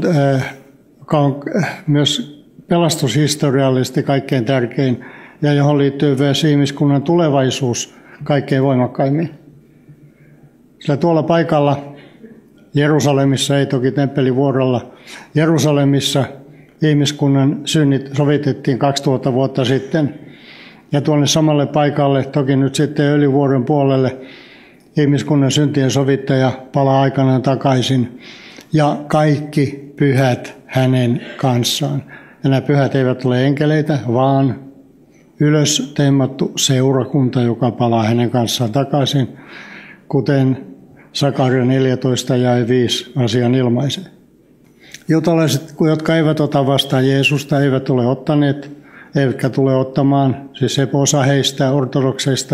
on myös pelastushistoriallisesti kaikkein tärkein ja johon liittyy myös ihmiskunnan tulevaisuus kaikkein voimakkaimmin. Sillä tuolla paikalla Jerusalemissa, ei toki temppelivuorolla, Jerusalemissa ihmiskunnan synnit sovitettiin kaksituhatta vuotta sitten. Ja tuonne samalle paikalle, toki nyt sitten Öljyvuoren puolelle, ihmiskunnan syntien sovittaja palaa aikanaan takaisin. Ja kaikki pyhät hänen kanssaan. Ja nämä pyhät eivät ole enkeleitä, vaan ylös temmattu seurakunta, joka palaa hänen kanssaan takaisin, kuten Sakaria neljätoista ja viisi asian ilmaisee. Juutalaiset, jotka eivät ota vastaan Jeesusta, eivät ole ottaneet, eivätkä tule ottamaan, siis osa heistä ortodokseista.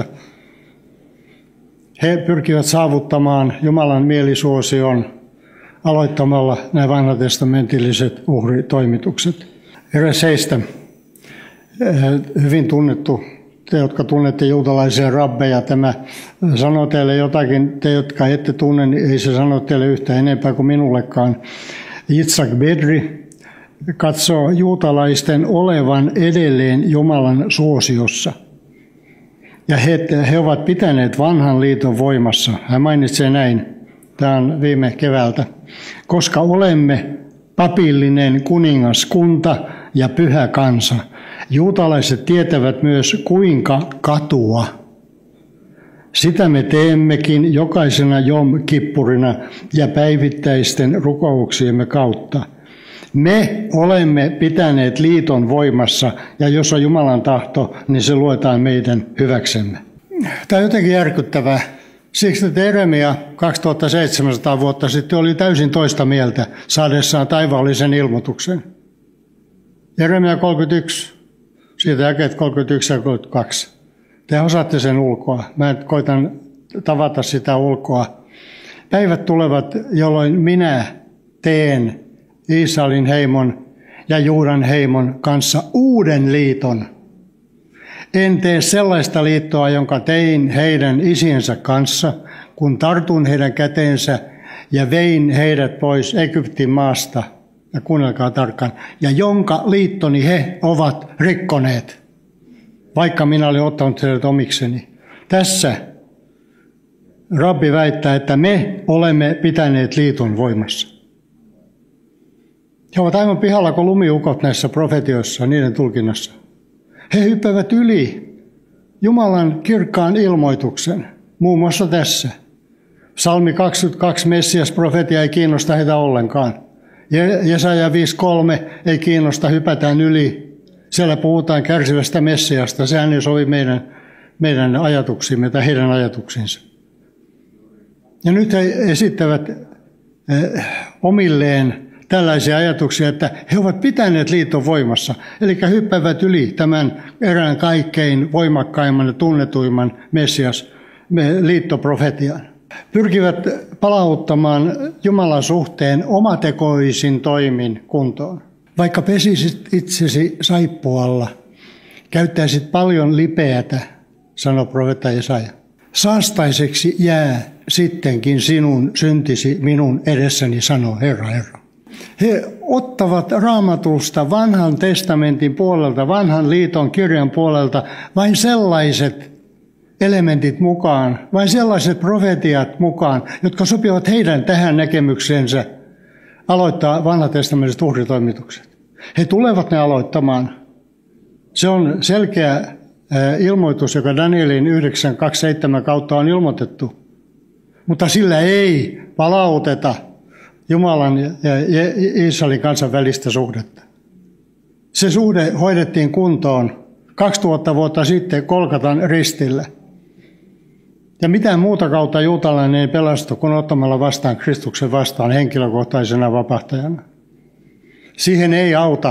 He pyrkivät saavuttamaan Jumalan mielisuosion aloittamalla nämä vanhatestamentilliset uhritoimitukset. Eräs heistä, hyvin tunnettu, te jotka tunnette juutalaisia rabbeja, tämä sanoo teille jotakin, te jotka ette tunne, niin ei se sano teille yhtä enempää kuin minullekaan. Yitzhak Bedri, katsoo juutalaisten olevan edelleen Jumalan suosiossa. Ja he, he ovat pitäneet vanhan liiton voimassa. Hän mainitsee näin, tämä on viime keväältä, koska olemme papillinen kuningaskunta ja pyhä kansa. Juutalaiset tietävät myös, kuinka katua. Sitä me teemmekin jokaisena Jom-kippurina ja päivittäisten rukouksiemme kautta. Me olemme pitäneet liiton voimassa, ja jos on Jumalan tahto, niin se luetaan meidän hyväksemme. Tämä on jotenkin järkyttävää. Siksi että Jeremia kaksituhattaseitsemänsataa vuotta sitten oli täysin toista mieltä saadessaan taivaallisen ilmoituksen. Jeremia kolmekymmentäyksi, siitä jakeet kolmekymmentäyksi ja kolmekymmentäkaksi. Te osaatte sen ulkoa. Mä koitan tavata sitä ulkoa. Päivät tulevat, jolloin minä teen Israelin heimon ja Juudan heimon kanssa uuden liiton. En tee sellaista liittoa, jonka tein heidän isiensä kanssa, kun tartun heidän käteensä ja vein heidät pois Egyptin maasta. Ja kuunnelkaa tarkkaan. Ja jonka liittoni he ovat rikkoneet, vaikka minä olin ottanut heidät omikseni. Tässä Rabbi väittää, että me olemme pitäneet liiton voimassa. He ovat aivan pihalla kuin lumiukot näissä profetioissa, niiden tulkinnassa. He hyppäävät yli Jumalan kirkkaan ilmoituksen, muun muassa tässä. Psalmi kaksikymmentäkaksi, Messias-profetia ei kiinnosta heitä ollenkaan. Jesaja viisi kolme ei kiinnosta, hypätään yli. Siellä puhutaan kärsivästä Messiasta, sehän ei sovi meidän, meidän ajatuksiimme tai heidän ajatuksiinsa. Ja nyt he esittävät eh, omilleen tällaisia ajatuksia, että he ovat pitäneet liiton voimassa, eli hyppäävät yli tämän erään kaikkein voimakkaimman ja tunnetuimman Messias liittoprofetian. Pyrkivät palauttamaan Jumalan suhteen omatekoisin toimin kuntoon. Vaikka pesisit itsesi saippualla, käyttäisit paljon lipeätä, sanoi profeetta Jesaja. Saastaiseksi jää sittenkin sinun syntisi minun edessäni, sanoo Herra, Herra. He ottavat Raamatusta vanhan testamentin puolelta, vanhan liiton kirjan puolelta vain sellaiset elementit mukaan, vain sellaiset profetiat mukaan, jotka sopivat heidän tähän näkemykseensä aloittaa vanhatestamenttiset uhritoimitukset. He tulevat ne aloittamaan. Se on selkeä ilmoitus, joka Danielin yhdeksän kaksikymmentäseitsemän kautta on ilmoitettu. Mutta sillä ei palauteta Jumalan ja Israelin kansan välistä suhdetta. Se suhde hoidettiin kuntoon kaksituhatta vuotta sitten Golgatan ristillä. Ja mitään muuta kautta juutalainen ei pelastu kuin ottamalla vastaan Kristuksen vastaan henkilökohtaisena vapahtajana. Siihen ei auta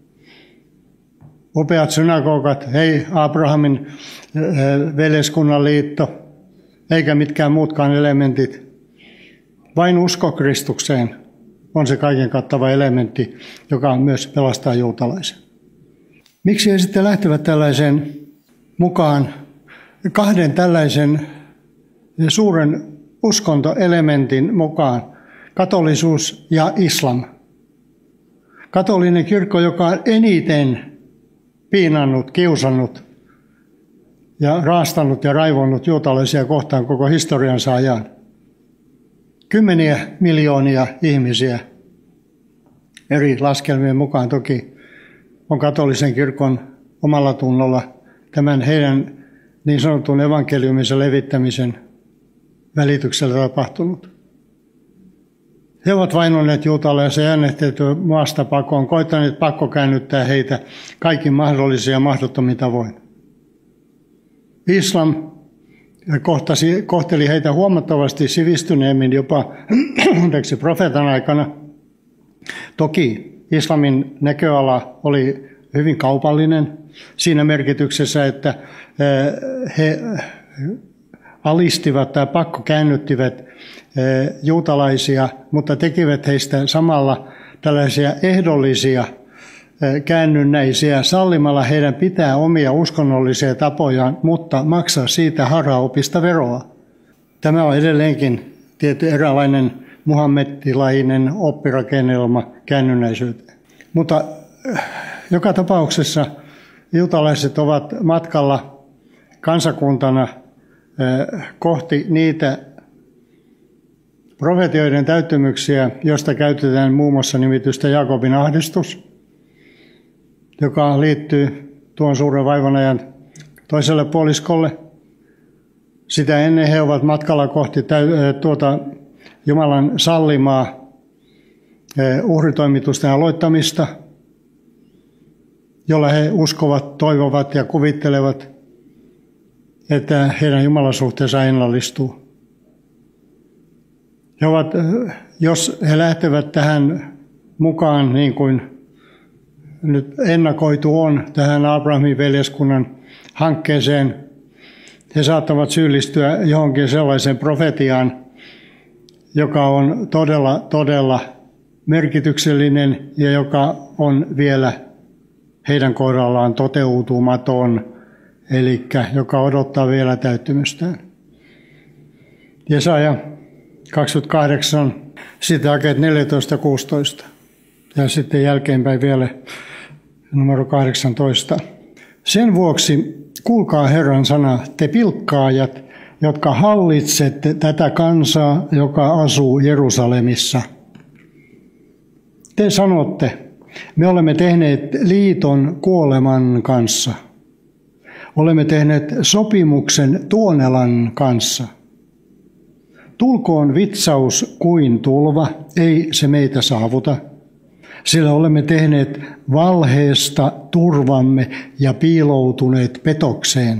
upeat synagogat, ei Abrahamin veljeskunnan liitto, eikä mitkään muutkaan elementit. Vain usko Kristukseen on se kaiken kattava elementti, joka myös pelastaa juutalaisen. Miksi he sitten lähtevät tällaisen mukaan kahden tällaisen suuren uskontoelementin mukaan, katolisuus ja islam? Katolinen kirkko, joka on eniten piinannut, kiusannut ja raastanut ja raivonnut juutalaisia kohtaan koko historiansa ajan. Kymmeniä miljoonia ihmisiä eri laskelmien mukaan toki on katolisen kirkon omalla tunnolla tämän heidän niin sanotun evankeliumisen levittämisen välityksellä tapahtunut. He ovat vainonneet juutalaisia ja jännetteet maasta pakoon, koittaneet pakkokäännyttää heitä kaikin mahdollisia ja mahdottomin tavoin. Islam kohtasi, kohteli heitä huomattavasti sivistyneemmin jopa anteeksi, profeetan aikana. Toki islamin näköala oli hyvin kaupallinen siinä merkityksessä, että he alistivat tai pakkokäännyttivät juutalaisia, mutta tekivät heistä samalla tällaisia ehdollisia käännynnäisiä sallimalla heidän pitää omia uskonnollisia tapojaan, mutta maksaa siitä harhaopista veroa. Tämä on edelleenkin tietty eräänlainen muhammedilainen oppirakennelma käännynnäisyyteen. Mutta joka tapauksessa juutalaiset ovat matkalla kansakuntana kohti niitä profetioiden täyttymyksiä, josta käytetään muun muassa nimitystä Jaakobin ahdistus, joka liittyy tuon suuren vaivanajan toiselle puoliskolle. Sitä ennen he ovat matkalla kohti tuota Jumalan sallimaa uhritoimitusten aloittamista, jolla he uskovat, toivovat ja kuvittelevat, että heidän jumalasuhteensa ennallistuu. He ovat, jos he lähtevät tähän mukaan, niin kuin nyt ennakoitu on, tähän Abrahamin veljeskunnan hankkeeseen, he saattavat syyllistyä johonkin sellaiseen profetiaan, joka on todella, todella merkityksellinen ja joka on vielä heidän kohdallaan toteutumaton, eli joka odottaa vielä täyttymystään. Jesaja kaksikymmentäkahdeksan, sitten jakeet neljätoista kuusitoista ja sitten jälkeenpäin vielä numero kahdeksantoista. Sen vuoksi kuulkaa Herran sana, te pilkkaajat, jotka hallitsette tätä kansaa, joka asuu Jerusalemissa. Te sanotte, me olemme tehneet liiton kuoleman kanssa. Olemme tehneet sopimuksen Tuonelan kanssa. Tulkoon vitsaus kuin tulva, ei se meitä saavuta, sillä olemme tehneet valheesta turvamme ja piiloutuneet petokseen.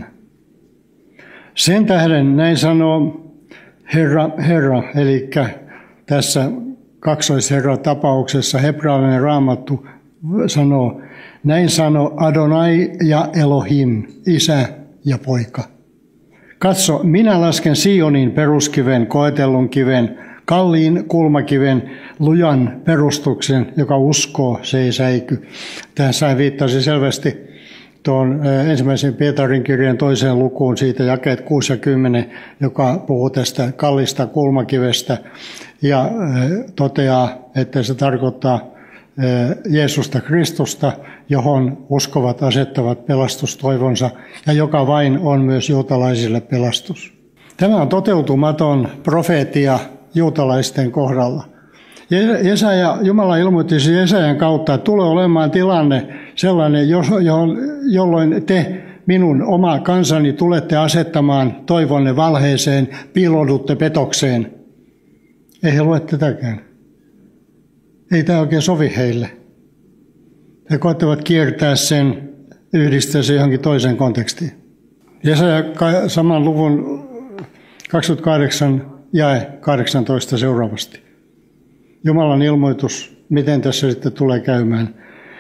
Sen tähden näin sanoo Herra, Herra, eli tässä kaksoisherra-tapauksessa hebraalainen raamattu sanoo, näin sanoo Adonai ja Elohim, isä ja poika. Katso, minä lasken Sionin peruskiven, koetellun kiven, kalliin kulmakiven, lujan perustuksen, joka uskoo, se ei säiky. Tässä viittasi selvästi tuon ensimmäisen Pietarin kirjan toiseen lukuun, siitä jakeet kuusi ja kymmenen, joka puhuu tästä kallista kulmakivestä ja toteaa, että se tarkoittaa Jeesusta Kristusta, johon uskovat asettavat pelastustoivonsa ja joka vain on myös juutalaisille pelastus. Tämä on toteutumaton profeetia juutalaisten kohdalla. Jesaja, Jumala ilmoitti Jesajan kautta, että tulee olemaan tilanne sellainen, jolloin te minun oma kansani tulette asettamaan toivonne valheeseen, piiloudutte petokseen. Ei he lue tätäkään. Ei tämä oikein sovi heille. He koettavat kiertää sen, yhdistää se johonkin toiseen kontekstiin. Jesaja saman luvun kaksikymmentäkahdeksan jae kahdeksantoista seuraavasti. Jumalan ilmoitus, miten tässä sitten tulee käymään.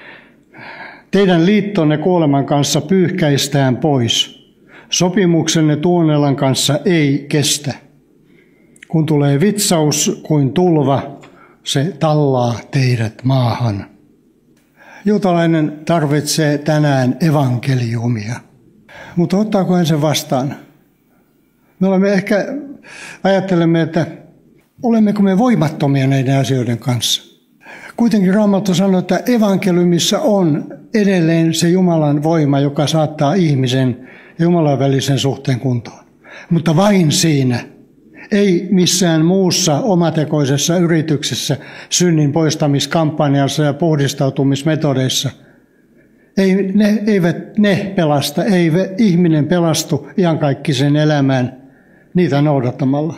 Teidän liittonne kuoleman kanssa pyyhkäistään pois. Sopimuksenne Tuonelan kanssa ei kestä. Kun tulee vitsaus kuin tulva, se tallaa teidät maahan. Juutalainen tarvitsee tänään evankeliumia. Mutta ottaako hän sen vastaan? Me olemme ehkä, ajattelemme, että olemmeko me voimattomia näiden asioiden kanssa. Kuitenkin Raamattu sanoo, että evankeliumissa on edelleen se Jumalan voima, joka saattaa ihmisen ja Jumalan välisen suhteen kuntoon. Mutta vain siinä. Ei missään muussa omatekoisessa yrityksessä, synnin poistamiskampanjassa ja puhdistautumismetodeissa. Ei, ne, eivät ne pelasta, ei ihminen pelastu iankaikkisen elämään niitä noudattamalla.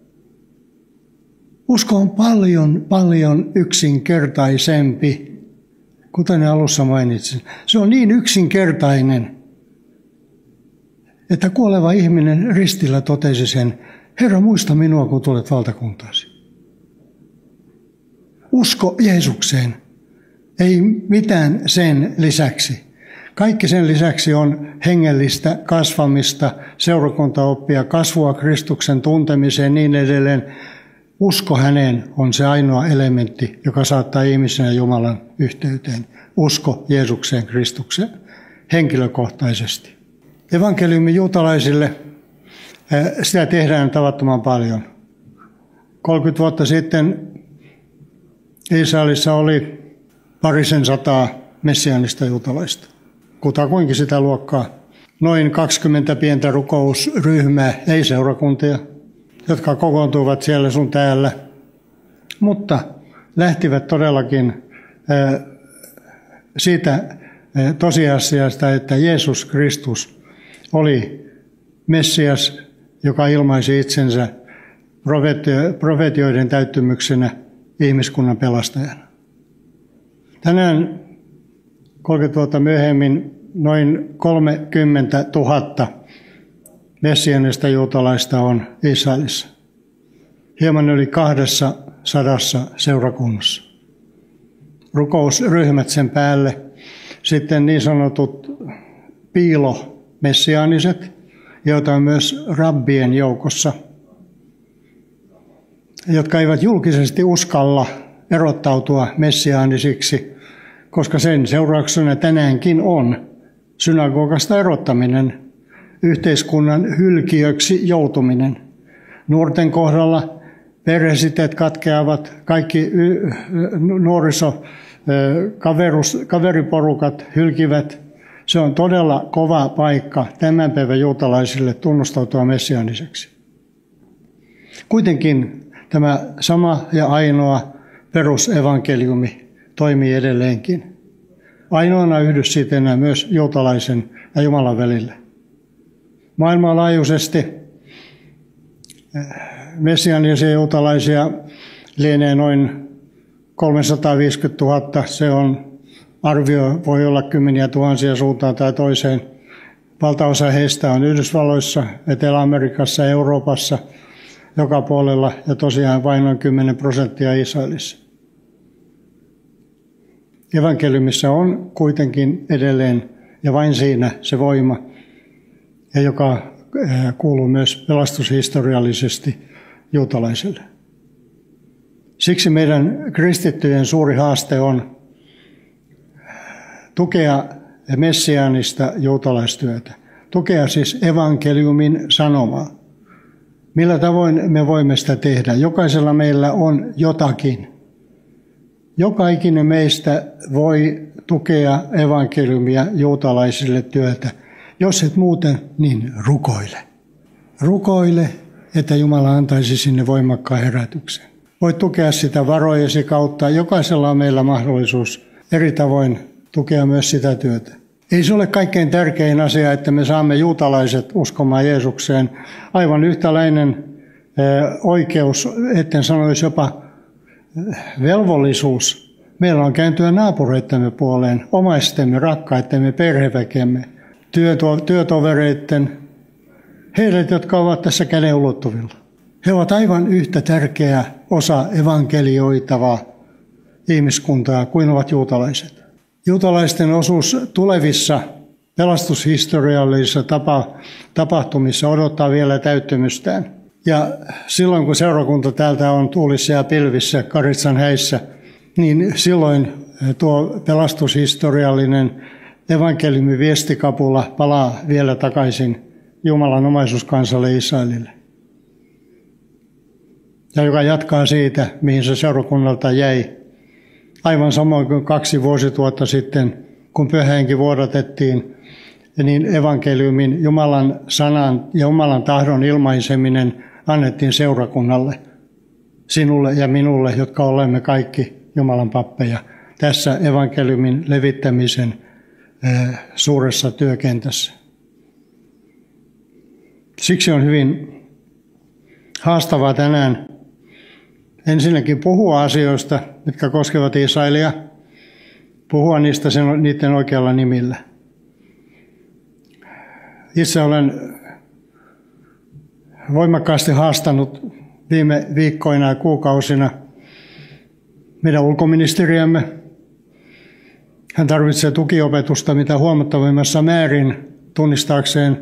Usko on paljon, paljon yksinkertaisempi, kuten alussa mainitsin. Se on niin yksinkertainen, että kuoleva ihminen ristillä totesi sen, Herra, muista minua, kun tulet valtakuntaasi. Usko Jeesukseen, ei mitään sen lisäksi. Kaikki sen lisäksi on hengellistä kasvamista, seurakuntaoppia, kasvua Kristuksen tuntemiseen niin edelleen. Usko häneen on se ainoa elementti, joka saattaa ihmisen ja Jumalan yhteyteen. Usko Jeesukseen, Kristukseen henkilökohtaisesti. Evankeliumi juutalaisille, sitä tehdään tavattoman paljon. kolmekymmentä vuotta sitten Israelissa oli parisen sataa messiaanista juutalaista. Kutakuinkin sitä luokkaa. Noin kaksikymmentä pientä rukousryhmää, ei seurakuntia, jotka kokoontuivat siellä sun täällä, mutta lähtivät todellakin siitä tosiasiasta, että Jeesus Kristus oli Messias, joka ilmaisi itsensä profetioiden täyttymyksenä ihmiskunnan pelastajana. Tänään kolmekymmentä vuotta myöhemmin noin kolmekymmentätuhatta messianista juutalaista on Israelissa. Hieman yli kahdessa sadassa seurakunnassa. Rukousryhmät sen päälle. Sitten niin sanotut piilomessiaaniset, joita on myös rabbien joukossa, jotka eivät julkisesti uskalla erottautua messiaanisiksi, koska sen seurauksena tänäänkin on synagogasta erottaminen, yhteiskunnan hylkiöksi joutuminen. Nuorten kohdalla perhesiteet katkeavat, kaikki nuoriso, kaverus, kaveriporukat hylkivät. Se on todella kova paikka tämän päivän juutalaisille tunnustautua messiaaniseksi. Kuitenkin tämä sama ja ainoa perusevankeliumi toimii edelleenkin. Ainoana yhdyssiteenä myös juutalaisen ja Jumalan välillä. Maailmanlaajuisesti messiaanisia juutalaisia lienee noin kolmesataaviisikymmentätuhatta. Se on arvio, voi olla kymmeniä tuhansia suuntaan tai toiseen. Valtaosa heistä on Yhdysvalloissa, Etelä-Amerikassa, Euroopassa, joka puolella ja tosiaan vain noin kymmenen prosenttia Israelissa. Evankeliumissa on kuitenkin edelleen ja vain siinä se voima, ja joka kuuluu myös pelastushistoriallisesti juutalaisille. Siksi meidän kristittyjen suuri haaste on tukea messiaanista juutalaistyötä, tukea siis evankeliumin sanomaa. Millä tavoin me voimme sitä tehdä? Jokaisella meillä on jotakin. Joka ikinen meistä voi tukea evankeliumia juutalaisille työtä. Jos et muuten, niin rukoile. Rukoile, että Jumala antaisi sinne voimakkaan herätyksen. Voit tukea sitä varojesi kautta. Jokaisella on meillä mahdollisuus eri tavoin tukea myös sitä työtä. Ei se ole kaikkein tärkein asia, että me saamme juutalaiset uskomaan Jeesukseen. Aivan yhtäläinen oikeus, etten sanoisi jopa velvollisuus. Meillä on kääntyä naapureittemme puoleen, omaistemme, rakkaittemme, perheväkemme, työtovereitten, heidät, jotka ovat tässä käden ulottuvilla. He ovat aivan yhtä tärkeä osa evankelioitavaa ihmiskuntaa kuin ovat juutalaiset. Juutalaisten osuus tulevissa pelastushistoriallisissa tapa, tapahtumissa odottaa vielä täyttymystään. Ja silloin kun seurakunta täältä on tuulissa ja pilvissä, Karitsan häissä, niin silloin tuo pelastushistoriallinen evankeliumin viestikapula palaa vielä takaisin Jumalan omaisuuskansalle Israelille. Ja joka jatkaa siitä, mihin se seurakunnalta jäi. Aivan samoin kuin kaksi vuosituhatta sitten, kun pyhähenki vuodatettiin, niin evankeliumin Jumalan sanan ja Jumalan tahdon ilmaiseminen annettiin seurakunnalle, sinulle ja minulle, jotka olemme kaikki Jumalan pappeja, tässä evankeliumin levittämisen suuressa työkentässä. Siksi on hyvin haastavaa tänään ensinnäkin puhua asioista, mitkä koskevat Israelia, puhua niistä sen, niiden oikealla nimillä. Itse olen voimakkaasti haastanut viime viikkoina ja kuukausina meidän ulkoministeriömme. Hän tarvitsee tukiopetusta mitä huomattavimmassa määrin tunnistaakseen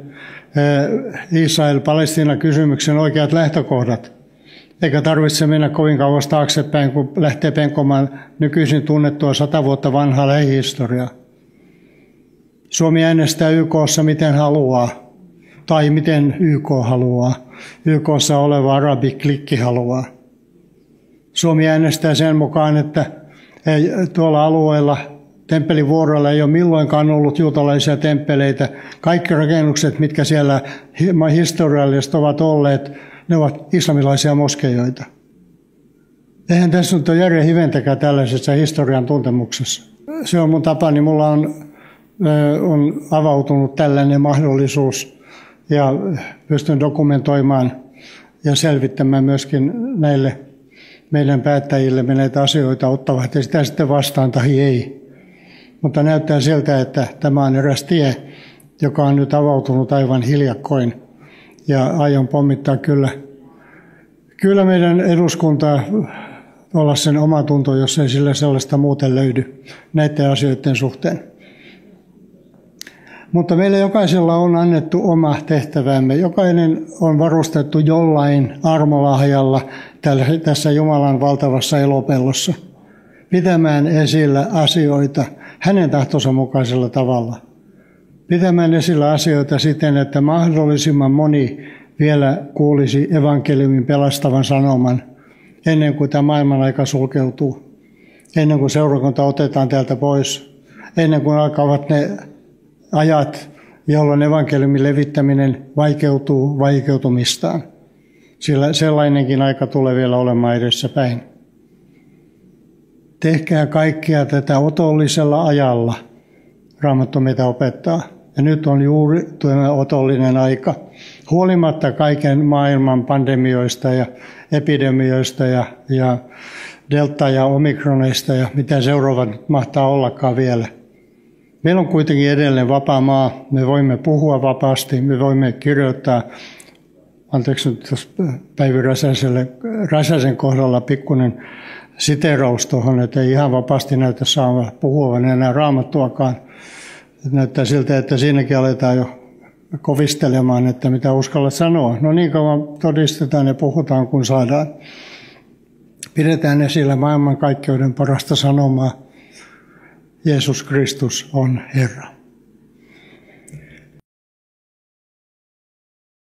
Israel-Palestiina-kysymyksen oikeat lähtökohdat. Eikä tarvitse mennä kovin kauas taaksepäin, kun lähtee penkomaan nykyisin tunnettua sata vuotta vanhaa lähihistoriaa. Suomi äänestää Y K:ssa miten haluaa, tai miten Y K haluaa. Y K:ssa oleva arabiklikki haluaa. Suomi äänestää sen mukaan, että Ei, tuolla alueella temppelivuoroilla ei ole milloinkaan ollut juutalaisia temppeleitä. Kaikki rakennukset, mitkä siellä historiallisesti ovat olleet, ne ovat islamilaisia moskeijoita. Eihän tässä nyt ole järjen hiventäkään tällaisessa historian tuntemuksessa. Se on mun tapa, niin mulla on, on avautunut tällainen mahdollisuus ja pystyn dokumentoimaan ja selvittämään myöskin näille meidän päättäjille näitä asioita, ottavat ja sitä sitten vastaan tai ei. Mutta näyttää siltä, että tämä on eräs tie, joka on nyt avautunut aivan hiljakkoin. Ja aion pommittaa kyllä, kyllä meidän eduskuntaa olla sen oma tunto, jos ei sille sellaista muuten löydy näiden asioiden suhteen. Mutta meille jokaisella on annettu oma tehtävämme. Jokainen on varustettu jollain armolahjalla tässä Jumalan valtavassa elopellossa pitämään esillä asioita hänen tahtonsa mukaisella tavalla. Pitämään esillä asioita siten, että mahdollisimman moni vielä kuulisi evankeliumin pelastavan sanoman ennen kuin tämä maailman aika sulkeutuu, ennen kuin seurakunta otetaan täältä pois, ennen kuin alkavat ne ajat, jolloin evankeliumin levittäminen vaikeutuu vaikeutumistaan. Sillä sellainenkin aika tulee vielä olemaan edessäpäin. Tehkää kaikkea tätä otollisella ajalla, Raamattu meitä opettaa. Ja nyt on juuri tuo otollinen aika. Huolimatta kaiken maailman pandemioista ja epidemioista ja, ja delta- ja omikroneista ja mitä seuraavat mahtaa ollakaan vielä. Meillä on kuitenkin edelleen vapaa maa. Me voimme puhua vapaasti, me voimme kirjoittaa. Anteeksi nyt Päivi Räsäselle, Räsäsen kohdalla pikkuinen siteeraus tuohon, että ei ihan vapaasti näytä saamaan puhuvan enää Raamattuakaan. Näyttää siltä, että siinäkin aletaan jo kovistelemaan, että mitä uskallat sanoa. No niin kauan todistetaan ja puhutaan, kun saadaan. Pidetään esillä maailmankaikkeuden parasta sanomaa. Jeesus Kristus on Herra.